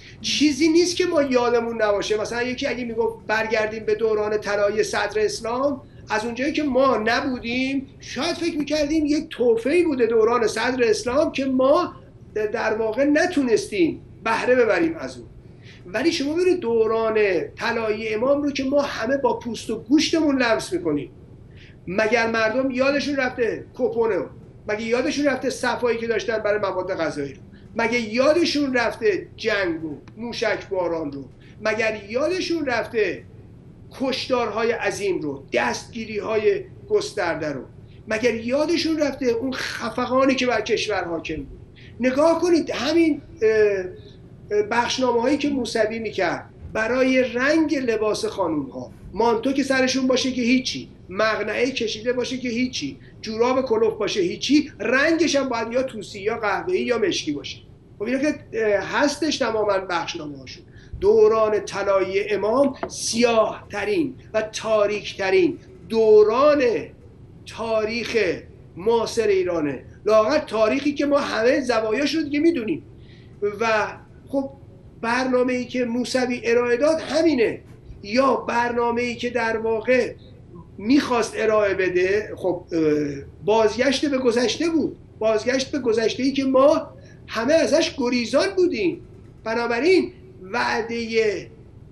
Speaker 3: چیزی نیست که ما یادمون نباشه. مثلا یکی اگه میگفت برگردیم به دوران طلایی صدر اسلام، از اونجایی که ما نبودیم شاید فکر میکردیم یک تحفه‌ای بوده دوران صدر اسلام که ما در واقع نتونستیم بهره ببریم از اون. ولی شما ببینید دوران طلایی امام رو که ما همه با پوست و گوشتمون لمس میکنیم. مگر مردم یادشون رفته کپونه؟ مگه یادشون رفته صفایی که داشتن برای مواد غذایی رو؟ مگه یادشون رفته جنگ و موشک باران رو؟ مگر یادشون رفته کشتارهای عظیم رو، دستگیری‌های گسترده رو؟ مگر یادشون رفته اون خفقانی که بر کشور حاکم بود؟ نگاه کنید همین بخشنامه‌هایی که موسوی میکرد برای رنگ لباس خانوم‌ها، مانتو که سرشون باشه که هیچی، مقنعه کشیده باشه که هیچی، جوراب کلوف باشه هیچی، رنگش هم باید یا طوسی یا قهوه‌ای یا مشکی باشه. خب اینا که هستش تماما بخشنامه‌هاشون. دوران طلایی امام سیاه ترین و تاریک ترین دوران تاریخ معاصر ایرانه، لااقل تاریخی که ما همه زوایاش رو دیگه میدونیم. و خب برنامه‌ای که موسوی ارائه داد همینه، یا برنامه‌ای که در واقع میخواست ارائه بده خب بازگشت به گذشته بود، بازگشت به گذشته‌ای که ما همه ازش گریزان بودیم. بنابراین وعده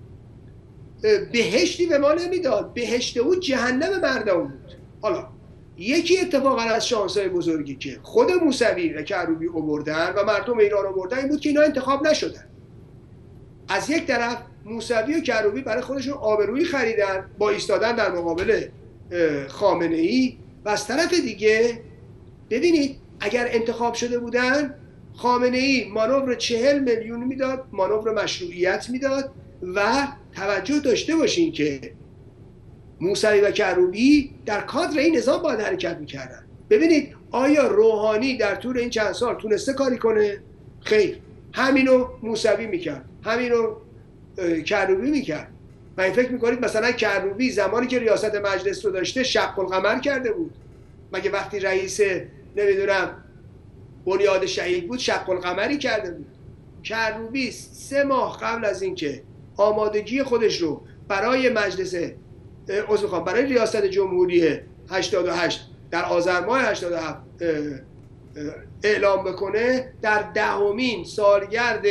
Speaker 3: بهشتی به ما نمیداد، بهشت او جهنم مردم بود. حالا یکی اتفاقا از شانس‌های بزرگی که خود موسوی و کروبی آوردن و مردم ایران آوردن این بود که اینا انتخاب نشدن. از یک طرف موسوی و کروبی برای خودشون آبرویی خریدن با ایستادن در مقابل خامنه‌ای، و از طرف دیگه ببینید اگر انتخاب شده بودن خامنه‌ای مانور 40 میلیون میداد، مانور مشروعیت میداد. و توجه داشته باشین که موسوی و کروبی در کادر این نظام باید حرکت میکردن. ببینید آیا روحانی در طول این چند سال تونسته کاری کنه؟ خیر. همینو موسوی میکرد، همینو کروبی میکرد. و این فکر میکنید مثلا کروبی زمانی که ریاست مجلس رو داشته شق القمر کرده بود؟ مگه وقتی رئیس نمیدونم بنیاد شهید بود شق القمری کرده بود؟ کروبی 3 ماه قبل از اینکه آمادگی خودش رو برای مجلس برای ریاست جمهوری 88 در آذر ماه 87 اعلام بکنه، در 10مین سالگرد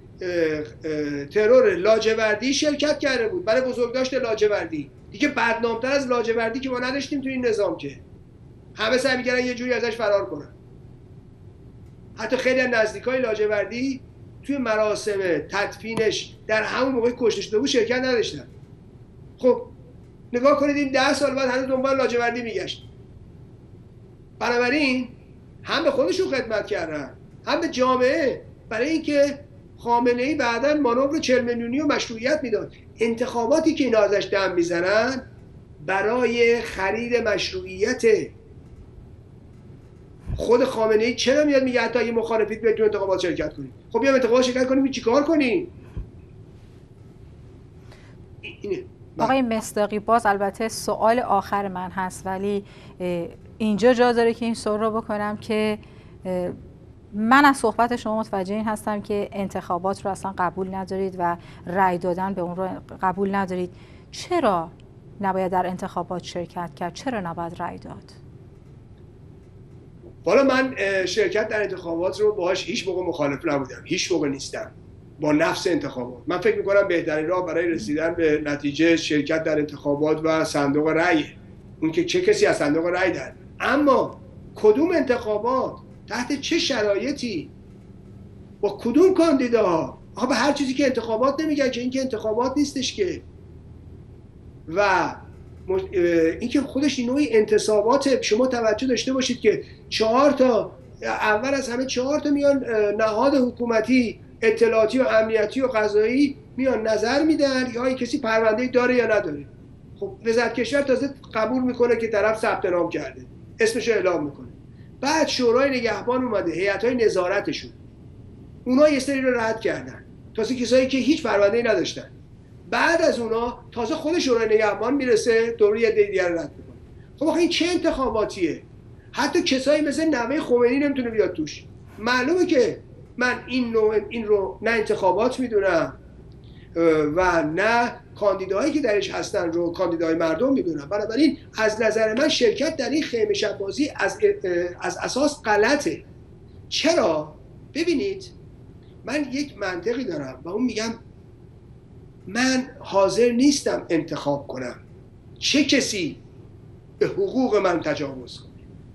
Speaker 3: ترور لاجوردی شرکت کرده بود برای بزرگداشت لاجوردی. دیگه بدنامتر از لاجوردی که ما نداشتیم تو این نظام، که همه سعی می‌کردن یه جوری ازش فرار کنن. حتی خیلی از نزدیکای لاجوردی توی مراسم تدفینش در همون موقع کشته شده بود شرکت نداشتن. خب نگاه کنید این 10 سال بعد هنوز دنبال لاجوردی میگشت. بنابراین هم به خودشون خدمت کردن هم به جامعه، برای اینکه خامنه‌ای بعداً مانور 40 میلیونی و مشروعیت میداد. انتخاباتی که اینا ازش دم میزنن برای خرید مشروعیت خود خامنه‌ای. چرا میاد میگه حتی اگه مخالفید بیاید تو انتخابات شرکت کنید؟ خب بیام انتخابات شرکت کنیم چیکار کنیم؟ اینه.
Speaker 2: آقای مصداقی، باز البته سوال آخر من هست، ولی اینجا جا داره که این سوال رو بکنم که من از صحبت شما متوجه این هستم که انتخابات رو اصلا قبول ندارید و رأی دادن به اون رو قبول ندارید. چرا نباید در انتخابات شرکت کرد؟ چرا نباید رأی داد؟
Speaker 3: والا من شرکت در انتخابات رو باهاش هیچ موقع مخالف نبودم، هیچ موقع نیستم با نفس انتخابات. من فکر میکنم بهترین راه برای رسیدن به نتیجه شرکت در انتخابات و صندوق رأی، اون که چه کسی از صندوق رأی داد. اما کدوم انتخابات، تحت چه شرایطی، با کدوم کاندیداها؟ آقا به هر چیزی که انتخابات نمیگن که، این که انتخابات نیستش که. و این که خودش نوعی انتصابات. شما توجه داشته باشید که 4 تا اول از همه 4 تا میان نهاد حکومتی، اطلاعاتی و امنیتی و قضایی میان نظر میدن یا کسی پرونده داره یا نداره. خب وزارت کشور تازه قبول میکنه که طرف ثبت نام کرده، اسمش رو اعلام میکنه. بعد شورای نگهبان اومده، هیئت‌های نظارتشون، اونا یه سری رو رد کردن، تازه کسایی که هیچ پرونده‌ای نداشتن. بعد از اونا تازه خود شورای نگهبان میرسه دوره یه دیگر رد میکنه. خب آخه این چه انتخاباتیه؟ حتی کسایی مثل نوه خمینی نمیتونه بیاد توش. معلومه که من این رو نه انتخابات میدونم و نه کاندیداهایی که درش هستن رو کاندیدای مردم میدونم. بنابراین از نظر من شرکت در این خیمه شب بازی از اساس غلطه. چرا؟ ببینید من یک منطقی دارم و اون میگم من حاضر نیستم انتخاب کنم چه کسی به حقوق من تجاوز کنه.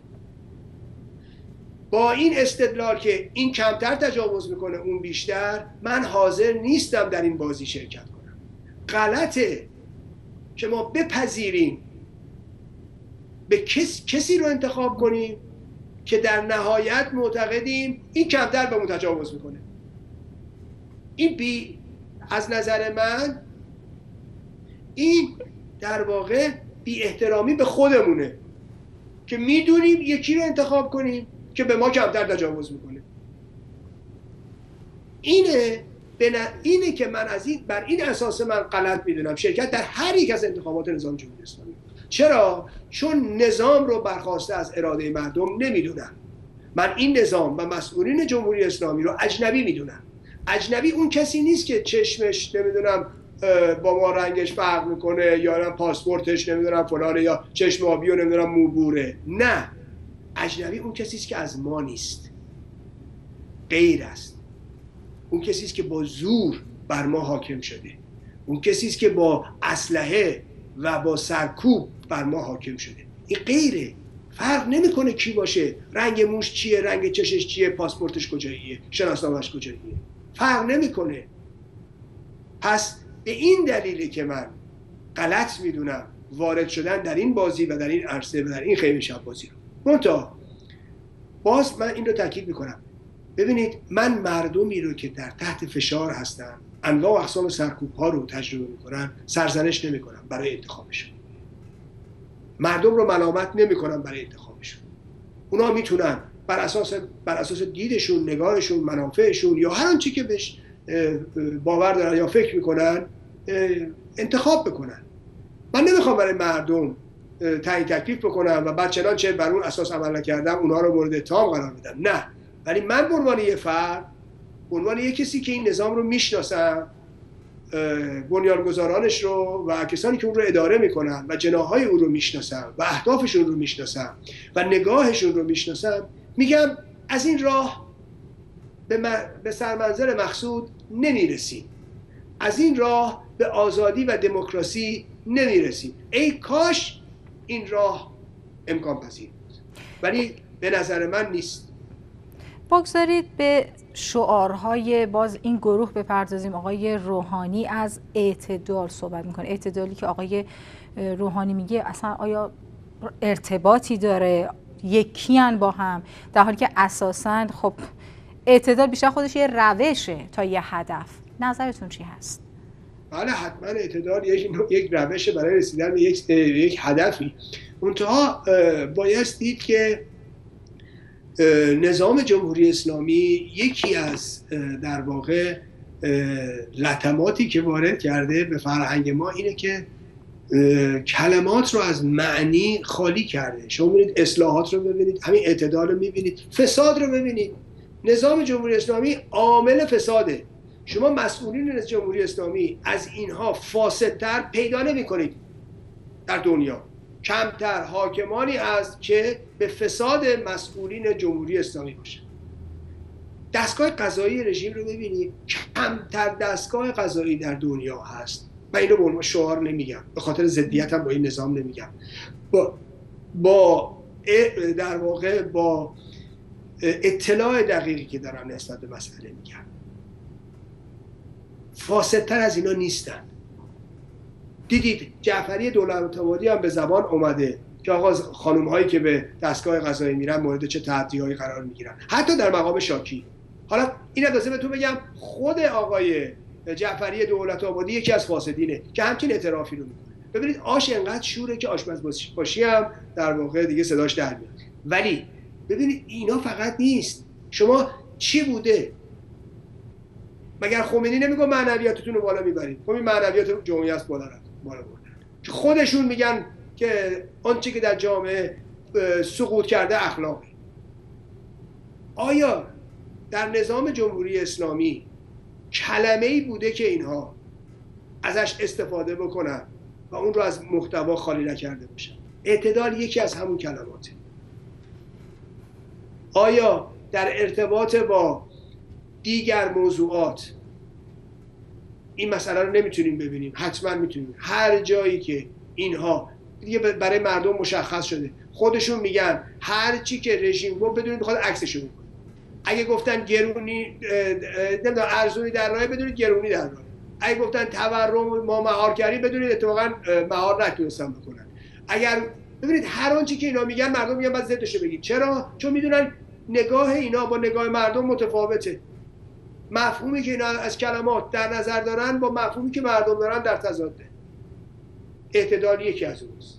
Speaker 3: با این استدلال که این کمتر تجاوز میکنه اون بیشتر، من حاضر نیستم در این بازی شرکت کنم. غلطه که ما بپذیریم به کسی رو انتخاب کنیم که در نهایت معتقدیم این کمتر به اون تجاوز میکنه. این از نظر من این در واقع بی احترامی به خودمونه که میدونیم یکی رو انتخاب کنیم که به ما کمتر تجاوز میکنه. اینه که من بر این اساس من غلط میدونم شرکت در هر یک از انتخابات نظام جمهوری اسلامی. چرا؟ چون نظام رو برخواسته از اراده مردم نمیدونم. من این نظام و مسئولین جمهوری اسلامی رو اجنبی میدونم. اجنبی اون کسی نیست که چشمش نمیدونم با ما رنگش فرق میکنه یا پاسپورتش نمیدونم فلانه یا چشم آبی و نمیدونم موبوره. نه، اجنبی اون کسی است که از ما نیست، غیر است. اون کسی است که با زور بر ما حاکم شده. اون کسی است که با اسلحه و با سرکوب بر ما حاکم شده. این غیره. فرق نمیکنه کی باشه، رنگ موش چیه، رنگ چشش چیه، پاسپورتش کجاییه، شناسنامه‌اش کجاییه، فرق نمیکنه. پس به این دلیله که من غلط میدونم وارد شدن در این بازی و در این عرصه و در این خیمه شب بازی رو. منتها باز من این رو تاکید میکنم، ببینید من مردمی رو که در تحت فشار هستن، انواع و اقسام سرکوب ها رو تجربه میکنن، سرزنش نمیکنم برای انتخابشون. مردم رو ملامت نمیکنم برای انتخابشون. اونا میتونن بر اساس دیدشون، نگاهشون، منافعشون یا هر آنچه که بهش باور دارن یا فکر میکنن انتخاب بکنن. من نمیخوام برای مردم تعیین تکلیف بکنم و بعد چنانچه بر اون اساس عمل نکردم اونها رو مورد اتهام قرار بدم. نه، ولی من به عنوان یه فرد، به عنوان یه کسی که این نظام رو میشناسم، بنیانگذارانش رو و کسانی که اون رو اداره میکنن و جناحهای اون رو میشناسم و اهدافشون رو میشناسم و نگاهشون رو میشناسم، میگم از این راه به سرمنزل مقصود نمیرسیم. از این راه به آزادی و دموکراسی نمیرسیم. ای کاش این راه امکان پذیر بود، ولی به نظر من نیست.
Speaker 2: بگذارید به شعارهای باز این گروه بپردازیم. آقای روحانی از اعتدال صحبت میکنه. اعتدالی که آقای روحانی میگه اصلا آیا ارتباطی داره؟ یکیان با هم، در حالی که اساساً خب اعتدال بیشتر خودش یه روشه تا یه هدف. نظرتون چی هست؟
Speaker 3: بله حتما اعتدال یک روشه برای رسیدن به یک هدفی. منتها باید دید که نظام جمهوری اسلامی یکی از در واقع لطماتی که وارد کرده به فرهنگ ما اینه که کلمات رو از معنی خالی کرده. شما ببینید اصلاحات رو ببینید، همین اعتدال رو میبینید، فساد رو ببینید. نظام جمهوری اسلامی عامل فساده. شما مسئولین جمهوری اسلامی از اینها فاسدتر پیدا نمی‌کنید در دنیا. کمتر حاکمانی هست که به فساد مسئولین جمهوری اسلامی باشه. دستگاه قضایی رژیم رو ببینید، کمتر دستگاه قضایی در دنیا هست. من اینو به عنوان شعار نمیگم، به خاطر ضدیتم با این نظام نمیگم. در واقع با اطلاع دقیقی که دارم نسبت به مسئله میگم، فاسدتر از اینا نیستن. دیدید جعفری دولت‌آبادی هم به زبان اومده که آقا خانم هایی که به دستگاه قضایی میرن مورد چه تحدی‌هایی قرار میگیرن، حتی در مقام شاکی. حالا این اندازه بهتون بگم خود آقای جعفری دولت‌آبادی یکی از فاسدینه که همچین اعترافی رو میکنه. ببینید آش انقدر شوره که آشپزباشی هم در واقع دیگه صداش در میاد. ولی ببینید اینا فقط نیست. شما چی بوده؟ مگر خمینی نمیگه معنویاتتون رو بالا میبرید؟ خب این معنویات جمهوری است بالا بردن. که خودشون میگن که آنچه که در جامعه سقوط کرده اخلاقی. آیا در نظام جمهوری اسلامی کلمه‌ای بوده که اینها ازش استفاده بکنن و اون رو از محتوا خالی نکرده باشن. اعتدال یکی از همون کلماته. آیا در ارتباط با دیگر موضوعات این مسئله رو نمیتونیم ببینیم؟ حتما میتونیم. هر جایی که اینها دیگه برای مردم مشخص شده، خودشون میگن هر چی که رژیم گفت بدونید میخواد عکسشو بکنه. اگه گفتن گرونی نمیدونم ارزونی در راه، بدونید گرونی در راه. اگه گفتن تورم ما مهار کردیم، بدونید اتفاقا مهار نتونستن بکنن. اگر ببینید هر آنچه که اینا میگن مردم میگن بعد ضدش بگید. چرا؟ چون میدونن نگاه اینا با نگاه مردم متفاوته. مفهومی که اینا از کلمات در نظر دارن با مفهومی که مردم دارن در تضاده. اعتدال یکی از اونست.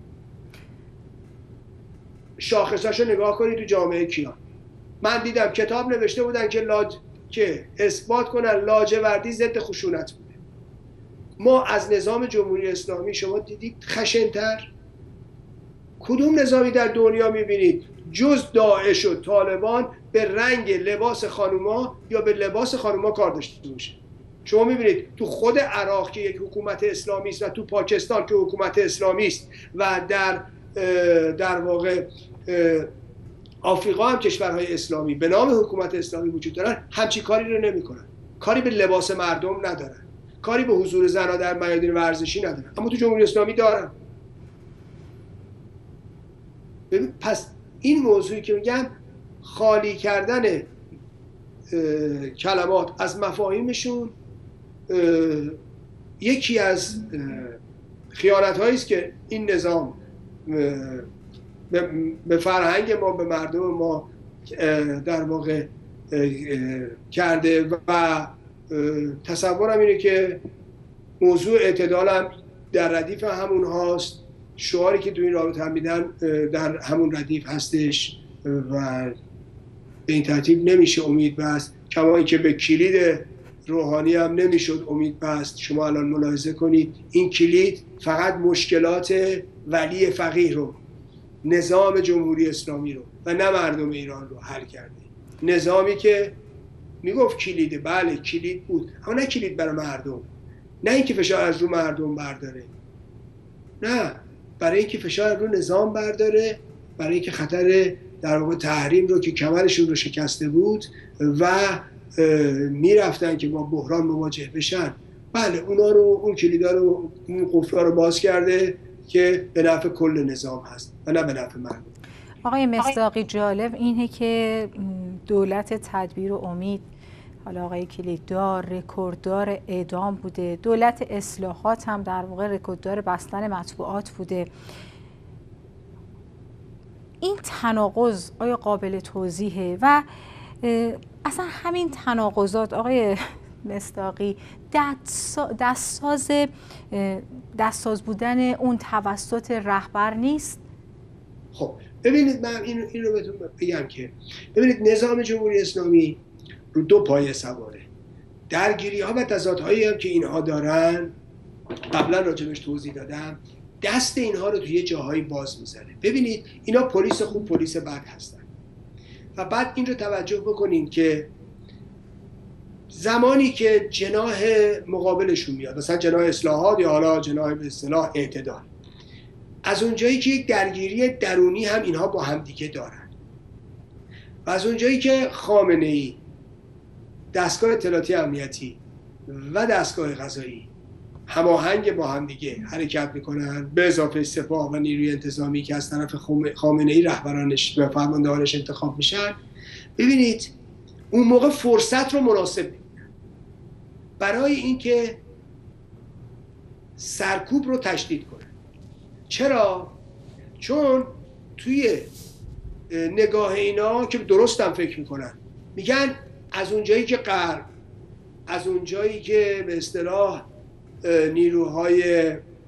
Speaker 3: شاخصاشو نگاه کنید تو جامعه کیان. من دیدم کتاب نوشته بودن که اثبات کنن لاجوردی ضد خشونت بوده. ما از نظام جمهوری اسلامی شما دیدید خشن‌تر؟ کدوم نظامی در دنیا میبینید جز داعش و طالبان به رنگ لباس خانوما یا به لباس خانوما کار داشته باشه؟ شما میبینید تو خود عراق که یک حکومت اسلامی است و تو پاکستان که حکومت اسلامی است و در واقع آفریقا هم کشورهای اسلامی به نام حکومت اسلامی وجود دارن، همچین کاری رو نمیکنن. کاری به لباس مردم ندارن، کاری به حضور زنها در میادین ورزشی ندارن، اما تو جمهوری اسلامی دارن. پس این موضوعی که میگم خالی کردن کلمات از مفاهیمشون یکی از خیانت‌هایی است که این نظام به فرهنگ ما، به مردم ما در واقع کرده و تصورم اینه که موضوع اعتدال هم در ردیف همون هاست. شعاری که تو این رابطه هم میدن در همون ردیف هستش و به این ترتیب نمیشه امید بست. کما اینکه به کلید روحانی هم نمیشد امید بست. شما الان ملاحظه کنید این کلید فقط مشکلات ولی فقیه رو، نظام جمهوری اسلامی رو و نه مردم ایران رو حل کرده. نظامی که میگفت کلیده، بله کلید بود، اما نه کلید برای مردم، نه اینکه فشار از رو مردم برداره، نه، برای اینکه فشار رو نظام برداره، برای اینکه خطر در واقع تحریم رو که کمرشون رو شکسته بود و میرفتن که با بحران مواجه بشن، بله اونا رو، اون کلیدا رو، اون قفل‌ها رو باز کرده که به نفع کل نظام هست و نه به نفع مردم.
Speaker 2: آقای مصداقی، جالب اینه که دولت تدبیر و امید، حالا آقای کلیددار، رکورددار اعدام بوده، دولت اصلاحات هم در واقع رکورددار بستن مطبوعات بوده. این تناقض آیا قابل توضیحه؟ و اصلا همین تناقضات آقای مصداقی دستساز بودن اون توسط رهبر نیست؟
Speaker 3: خب ببینید، من این رو بهتون بگم که ببینید نظام جمهوری اسلامی رو دو پایه سواره. درگیری ها و تضادهایی هم که اینها دارن قبلا راجبش توضیح دادم، دست اینها رو توی جاهایی باز میزنه. ببینید اینا پلیس خوب پلیس بد هستن و بعد این رو توجه بکنین که زمانی که جناح مقابلشون میاد، مثلا جناح اصلاحات یا حالا جناح به اصطلاح اعتدال، از اونجایی که یک درگیری درونی هم اینها با هم دیگه دارن و از اونجایی که خامنه‌ای، دستگاه اطلاعاتی امنیتی و دستگاه قضایی هماهنگ با هم دیگه حرکت میکنن، به اضافه سپاه و نیروی انتظامی که از طرف خامنه‌ای رهبرانش و فرماندهانش انتخاب میشن، ببینید اون موقع فرصت رو مناسب می‌بینن برای اینکه سرکوب رو تشدید کنن. چرا؟ چون توی نگاه اینا که درستم فکر میکنن، میگن از اونجایی که غرب، از اونجایی که به اصطلاح نیروهای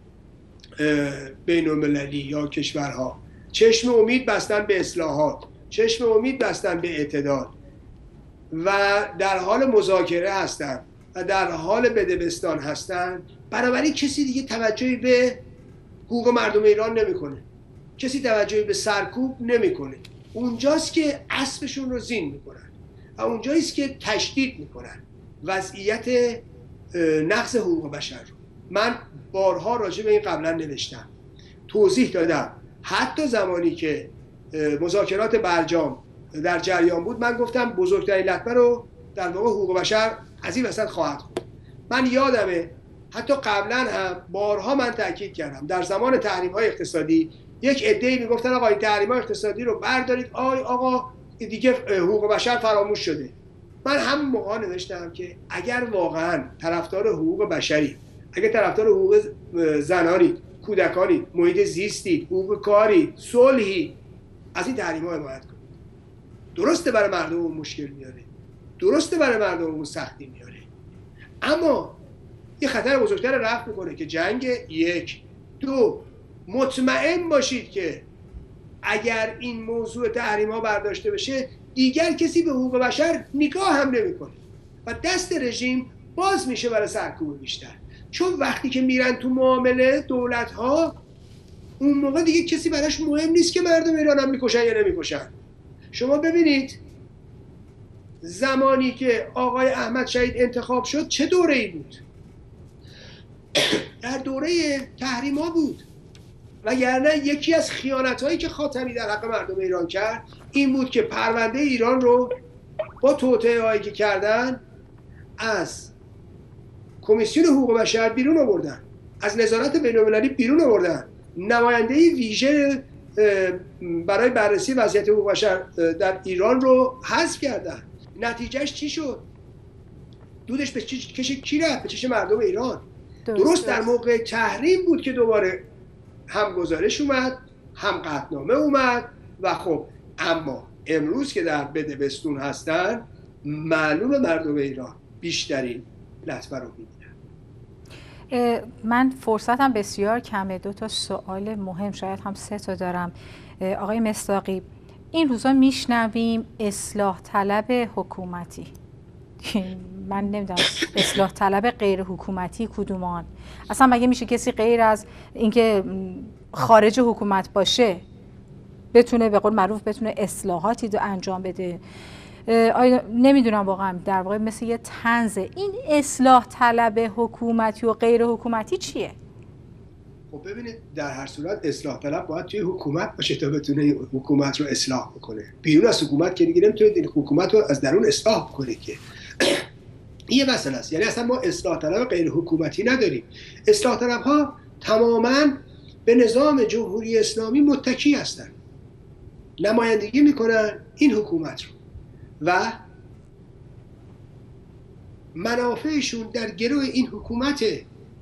Speaker 3: بین المللی یا کشورها چشم امید بستن به اصلاحات، چشم امید بستن به اعتدال و در حال مذاکره هستن و در حال بدبستان هستن، بنابراین کسی دیگه توجهی به حقوق مردم ایران نمیکنه، کسی توجهی به سرکوب نمیکنه. اونجاست که اسبشون رو زین میکنن و اونجایی است که تشدید میکنن وضعیت نقض حقوق بشر رو. من بارها راجع به این قبلا نوشتم، توضیح دادم. حتی زمانی که مذاکرات برجام در جریان بود، من گفتم بزرگترین لطمه رو در واقع حقوق بشر از این وسط خواهد خورد. من یادمه حتی قبلا هم بارها من تاکید کردم، در زمان تحریم‌های اقتصادی یک عده‌ای میگفتن آقا این تحریم‌های اقتصادی رو بردارید، آقا دیگه حقوق بشر فراموش شده. من همون موقع نوشتم که اگر واقعا طرفدار حقوق بشری، اگر طرفدار حقوق زنانی، کودکانی، محیط زیستی، حقوق کاری، صلحی، از این تحریم‌ها حمایت کنید. درسته برای مردم اون مشکل میاره، درسته برای مردم اون سختی میاره، اما یه خطر بزرگتر رفع میکنه که جنگ. 1 2 مطمئن باشید که اگر این موضوع تحریم‌ها برداشته بشه دیگر کسی به حقوق بشر نگاه هم نمیکنه و دست رژیم باز میشه برای سرکوب بیشتر. چون وقتی که میرن تو معامله دولت‌ها، اون موقع دیگه کسی براش مهم نیست که مردم ایران هم میکشن یا نمیکشن. شما ببینید زمانی که آقای احمد شهید انتخاب شد چه دوره‌ای بود؟ در دوره تحریم‌ها بود. وگرنه یکی از خیانت‌هایی که خاتمی در حق مردم ایران کرد این بود که پرونده ایران رو با توطئه‌هایی که کردن از کمیسیون حقوق بشر بیرون آوردن، از نظارت بین‌المللی بیرون آوردن، نماینده ویژه برای بررسی وضعیت حقوق بشر در ایران رو حذف کردن. نتیجهش چی شد؟ دودش به چش کی رفت؟ به چش مردم ایران. درست در موقع تحریم بود که دوباره هم گزارش اومد، هم قطعنامه اومد و خب اما امروز که در بدبستون هستن معلوم مردم ایران بیشترین لطمه رو می‌بینن.
Speaker 2: من فرصتم بسیار کمه، 2 تا سوال مهم، شاید هم 3 تا دارم. آقای مصداقی، این روزا میشنویم اصلاح طلب حکومتی. من نمیدونم اصلاح طلب غیر حکومتی کدومان؟ اصلا مگه میشه کسی غیر از اینکه خارج حکومت باشه بتونه به قول معروف بتونه اصلاحاتی رو انجام بده؟ نمیدونم واقعا، در واقع مثل یه طنزه. این اصلاح طلب حکومتی و غیر حکومتی چیه؟
Speaker 3: خب ببینید، در هر صورت اصلاح طلب باید توی حکومت باشه تا بتونه حکومت رو اصلاح بکنه. بیرون از حکومت که دیگه نمیتونه حکومت رو از درون اصلاح بکنه که این یه مسئله است. یعنی اصلا ما اصلاح طلب غیر حکومتی نداریم. اصلاح طلب ها تماما به نظام جمهوری اسلامی متکی هستند، نمایندگی میکنن این حکومت رو و منافعشون در گروه این حکومته.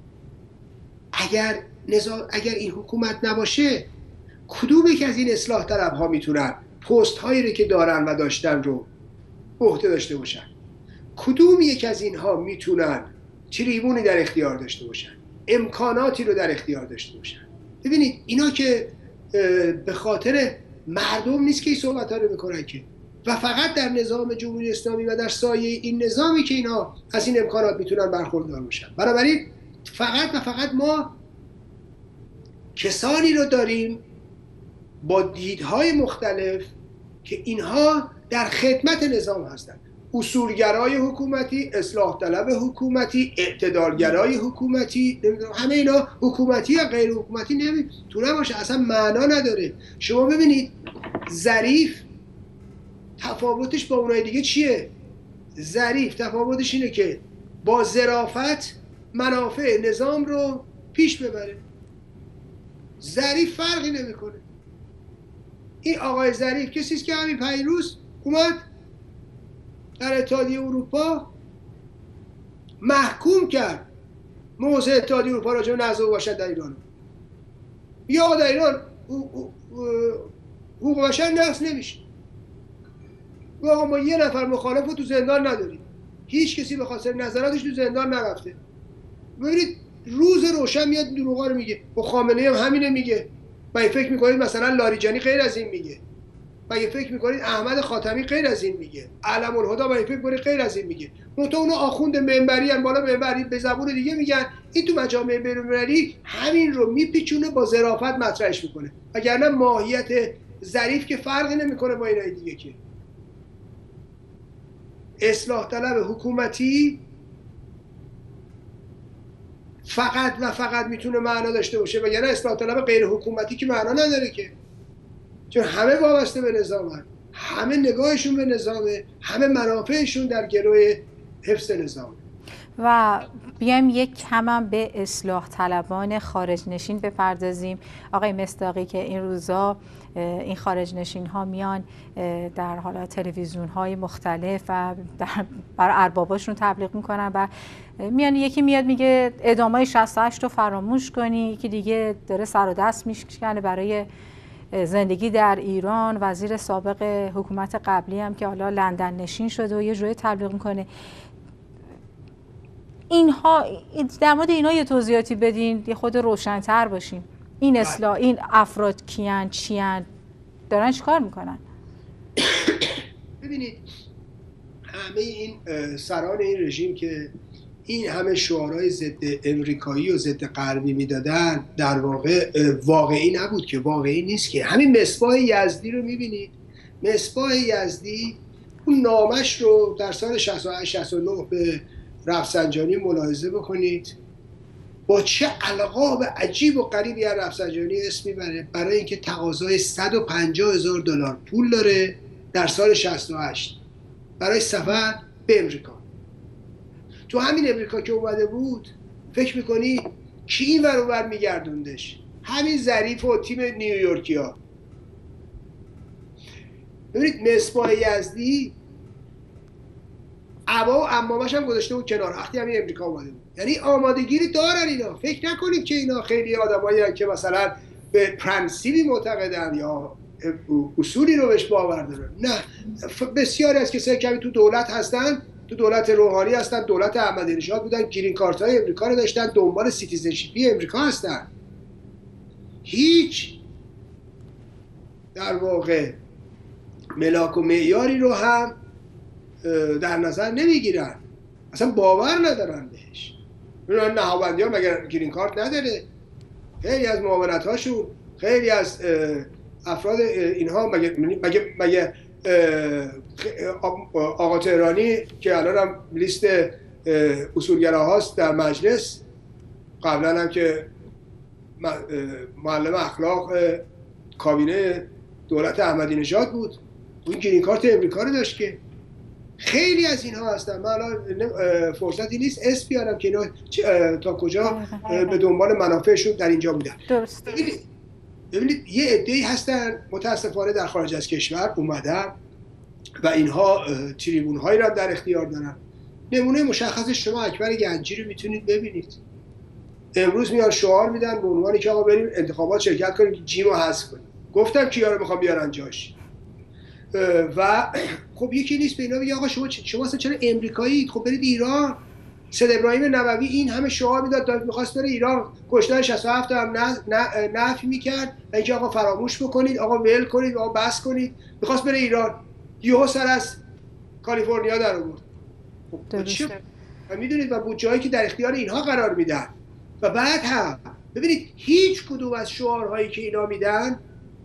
Speaker 3: اگر این حکومت نباشه کدوم یک از این اصلاح طلب ها میتونن پست هایی رو که دارن و داشتن رو عهده داشته باشن؟ کدوم یک از اینها میتونن تریبونی در اختیار داشته باشن، امکاناتی رو در اختیار داشته باشن؟ ببینید اینا که به خاطر مردم نیست که این صحبت ها رو میکنن که، و فقط در نظام جمهوری اسلامی و در سایه این نظامی که اینا از این امکانات میتونن برخوردار باشن. بنابراین فقط و فقط ما کسانی رو داریم با دیدهای مختلف که اینها در خدمت نظام هستند. اصولگرای حکومتی، اصلاح طلب حکومتی، اعتدالگرای حکومتی، همه اینا حکومتی یا غیر حکومتی نمیتونه باشه، اصلا معنا نداره. شما ببینید ظریف تفاوتش با اونای دیگه چیه؟ ظریف تفاوتش اینه که با ظرافت منافع نظام رو پیش ببره. ظریف فرقی نمیکنه. این آقای ظریف کسی است که همین پیروز اومد در اتحادیه اروپا محکوم کرد موضع اتحادیه اروپا راجع به نزاع باشد در ایران. یا در ایران حقوق بشر نقض نمیشه. آقا ما یه نفر مخالف رو تو زندان نداریم، هیچ کسی به خاطر نظراتش تو زندان نرفته. ببینید روز روشن میاد دروغا رو میگه. و خامنه‌ای هم همینه میگه. مگه فکر میکنید مثلا لاریجانی غیر از این میگه؟ مگه فکر میکنید احمد خاتمی غیر از این میگه؟ علم الهدا مگه فکر میکنید غیر از این میگه؟ منتها اون آخوند منبری ان بالا منبری به زبون دیگه میگن. این تو مجامع بین‌المللی همین رو میپیچونه، با ظرافت مطرحش میکنه. وگرنه ماهیت ظریف که فرقی نمیکنه با اینای دیگه که. اصلاح طلب حکومتی فقط و فقط میتونه معنا داشته باشه، وگرنه اصلاح طلب غیر حکومتی که معنا نداره که، چون همه وابسته به نظامن، همه نگاهشون به نظامه، همه منافعشون در گروه حفظ نظامه.
Speaker 2: و بیایم یک کم هم به اصلاح طلبان خارج نشین بپردازیم. آقای مصداقی که این روزا این خارج نشین ها میان در حالا تلویزیون های مختلف و برای ارباباشون تبلیغ میکنن و میان، یکی میاد میگه اعدامای 68 رو فراموش کنی، یکی دیگه داره سر و دست میشکنه برای زندگی در ایران. وزیر سابق حکومت قبلی هم که حالا لندن نشین شده و یه جوری تبلیغ میکنه. اینها در مورد اینا یه توضیحاتی بدین، یه خود روشن‌تر باشیم. این اصلاح، این افراد کیان، چیان، دارن چیکار میکنن؟
Speaker 3: ببینید همه این سران این رژیم که این همه شعارهای ضد امریکایی و ضد غربی میدادن، در واقع واقعی نبود که، واقعی نیست که. همین مصباح یزدی رو میبینید، مصباح یزدی اون نامش رو در سال 68-69 به رفسنجانی ملاحظه بکنید، با چه القاب عجیب و غریبی از رفسنجانی اسم میبره برای اینکه تقاضای $150,000 پول داره در سال 68 برای سفر به امریکا. تو همین امریکا که اومده بود فکر میکنی کی این ور اونور میگردوندش؟ همین ظریف و تیم نیویورکی ها. ببینید مصباح یزدی عبا و عمامش هم گذاشته بود کنار وقتی همین امریکا اومده بود. یعنی آمادگیری دارن اینا. فکر نکنید که اینا خیلی آدمایی هستن که مثلا به پرنسیبی معتقدن یا اصولی رو بهش باور دارن. نه، بسیاری از کسایی که تو دولت هستن، تو دولت روحانی هستن، دولت احمدی نژاد بودن، گرین کارت های امریکا رو داشتن، دنبال سیتیزنشیپی امریکا هستن. هیچ در واقع ملاک و معیاری رو هم در نظر نمیگیرن، اصلا باور ندارن بهش. ببینن نهاوندی ها مگر گرین کارت نداره؟ خیلی از معاونت هاشون، خیلی از افراد اینها مگه آقا تهرانی که الان هم لیست اصولگراهاست در مجلس، قبلا هم که معلم اخلاق کابینه دولت احمدی نژاد بود، اون گرین کارت امریکا رو داشت. که خیلی از اینها هستن. من الان فرصتی نیست اسم بیارم که اینا تا کجا به دنبال منافعشون در اینجا بودن.
Speaker 2: درست.
Speaker 3: ببینید یه عده‌ای هستن متاسفانه در خارج از کشور اومدن و اینها تریبون هایی را در اختیار دارن. نمونه مشخص شما اکبر گنجی رو میتونید ببینید. امروز میان شعار میدن به عنوان که آقا بریم انتخابات شرکت کنیم که جیم رو حذف کنیم. گفتم کیا رو میخوام بیارن جاش. و خب یکی نیست به اینا بگه آقا شما اصلا چرا امریکایی؟ خب برید ایران. سید ابراهیم نووی این همه شعار میداد، میخواست بره ایران، کشتار 67 هم نفی میکرد و اینکه آقا فراموش بکنید، آقا ول کنید، آقا بس کنید. میخواست بره ایران، یهو سر از کالیفرنیا در آورد. خب و میدونید و بود جایی که در اختیار اینها قرار میدن. و بعد هم ببینید هیچ کدوم از شعارهایی که اینا میدن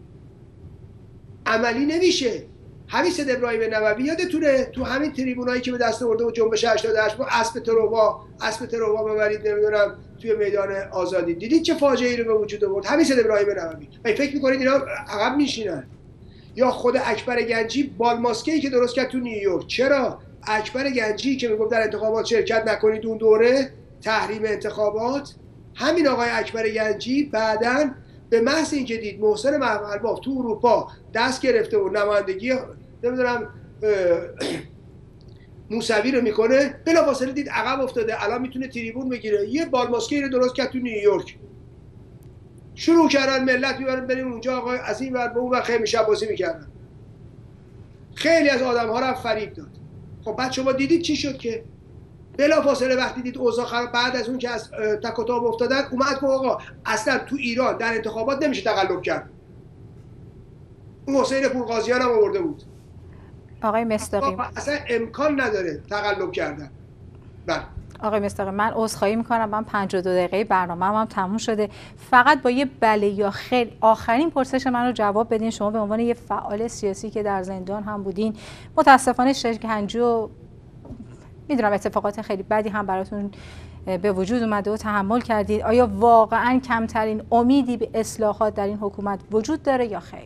Speaker 3: عملی نمیشه. همین سید ابراهیم نووی یادتونه تو همین تریبونایی که به دست آورده و جنبش 88 با اسب تروبا ببرید نمیدونم توی میدان آزادی، دیدید چه فاجعه‌ای رو به وجود آورد همین سید ابراهیم نووی. فکر می‌کنید اینا عقب میشینن؟ یا خود اکبر گنجی بالماسکه‌ای که درست کرد تو نیویورک. چرا اکبر گنجی که میگفت در انتخابات شرکت نکنید اون دوره تحریم انتخابات، همین آقای اکبر گنجی بعداً به محض اینکه دید محسن محمدباف تو اروپا دست گرفته و نمایندگی نمیدونم موسوی رو میکنه، بلافاصله دید عقب افتاده، الان میتونه تریبون بگیره. یه بالماسکه رو درست کرد تو نیویورک. شروع کردن ملت میبرن بریم اونجا، آقا از این ور به اون ور خیمه شب بازی میکردن. خیلی از آدم ها رو فریب داد. خب بعد شما دیدید چی شد که بلافاصله وقتی دید اوضاع خراب، بعد از اون که از تک و تاب افتادن اومد گفت آقا اصلا تو ایران در انتخابات نمیشه تقلب کرد. اون حسین پورقاضیان هم آورده بود.
Speaker 2: آقای مصداقی
Speaker 3: اصلا امکان نداره تقلب کردن. بله
Speaker 2: آقای مصداقی من عذرخواهی میکنم، من 52 دقیقه برنامه‌ام هم تموم شده. فقط با یه بله یا خیر آخرین پرسش من رو جواب بدین. شما به عنوان یه فعال سیاسی که در زندان هم بودین، متاسفانه شکنجه و میدونم اتفاقات خیلی بدی هم براتون به وجود اومده و تحمل کردید. آیا واقعا کمترین امیدی به اصلاحات در این حکومت وجود داره یا خیر؟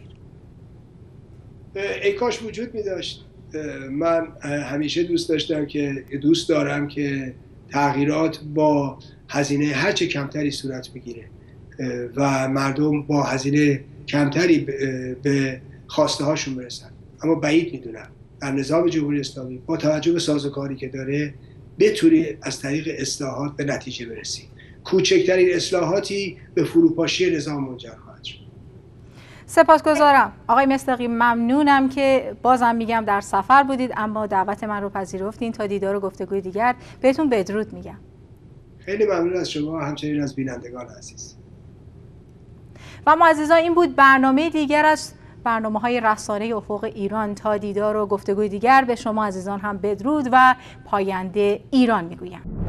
Speaker 3: ای کاش وجود می داشت. من همیشه دوست دارم که تغییرات با هزینه هرچه کمتری صورت بگیره و مردم با هزینه کمتری به خواسته هاشون برسن. اما بعید میدونم در نظام جمهوری اسلامی با توجه به سازوکاری که داره بتونی از طریق اصلاحات به نتیجه برسی. کوچکترین اصلاحاتی به فروپاشی نظام منجر خواهد شد.
Speaker 2: سپاسگزارم آقای مصداقی، ممنونم که بازم میگم در سفر بودید اما دعوت من رو پذیرفتین. تا دیدار و گفتگوی دیگر بهتون بدرود میگم.
Speaker 3: خیلی ممنون از شما، همچنین از بینندگان عزیز.
Speaker 2: و ما عزیزان این بود برنامه دیگر از برنامه‌های رسانه افق ایران. تا دیدار و گفتگوی دیگر به شما عزیزان هم بدرود و پاینده ایران میگویم.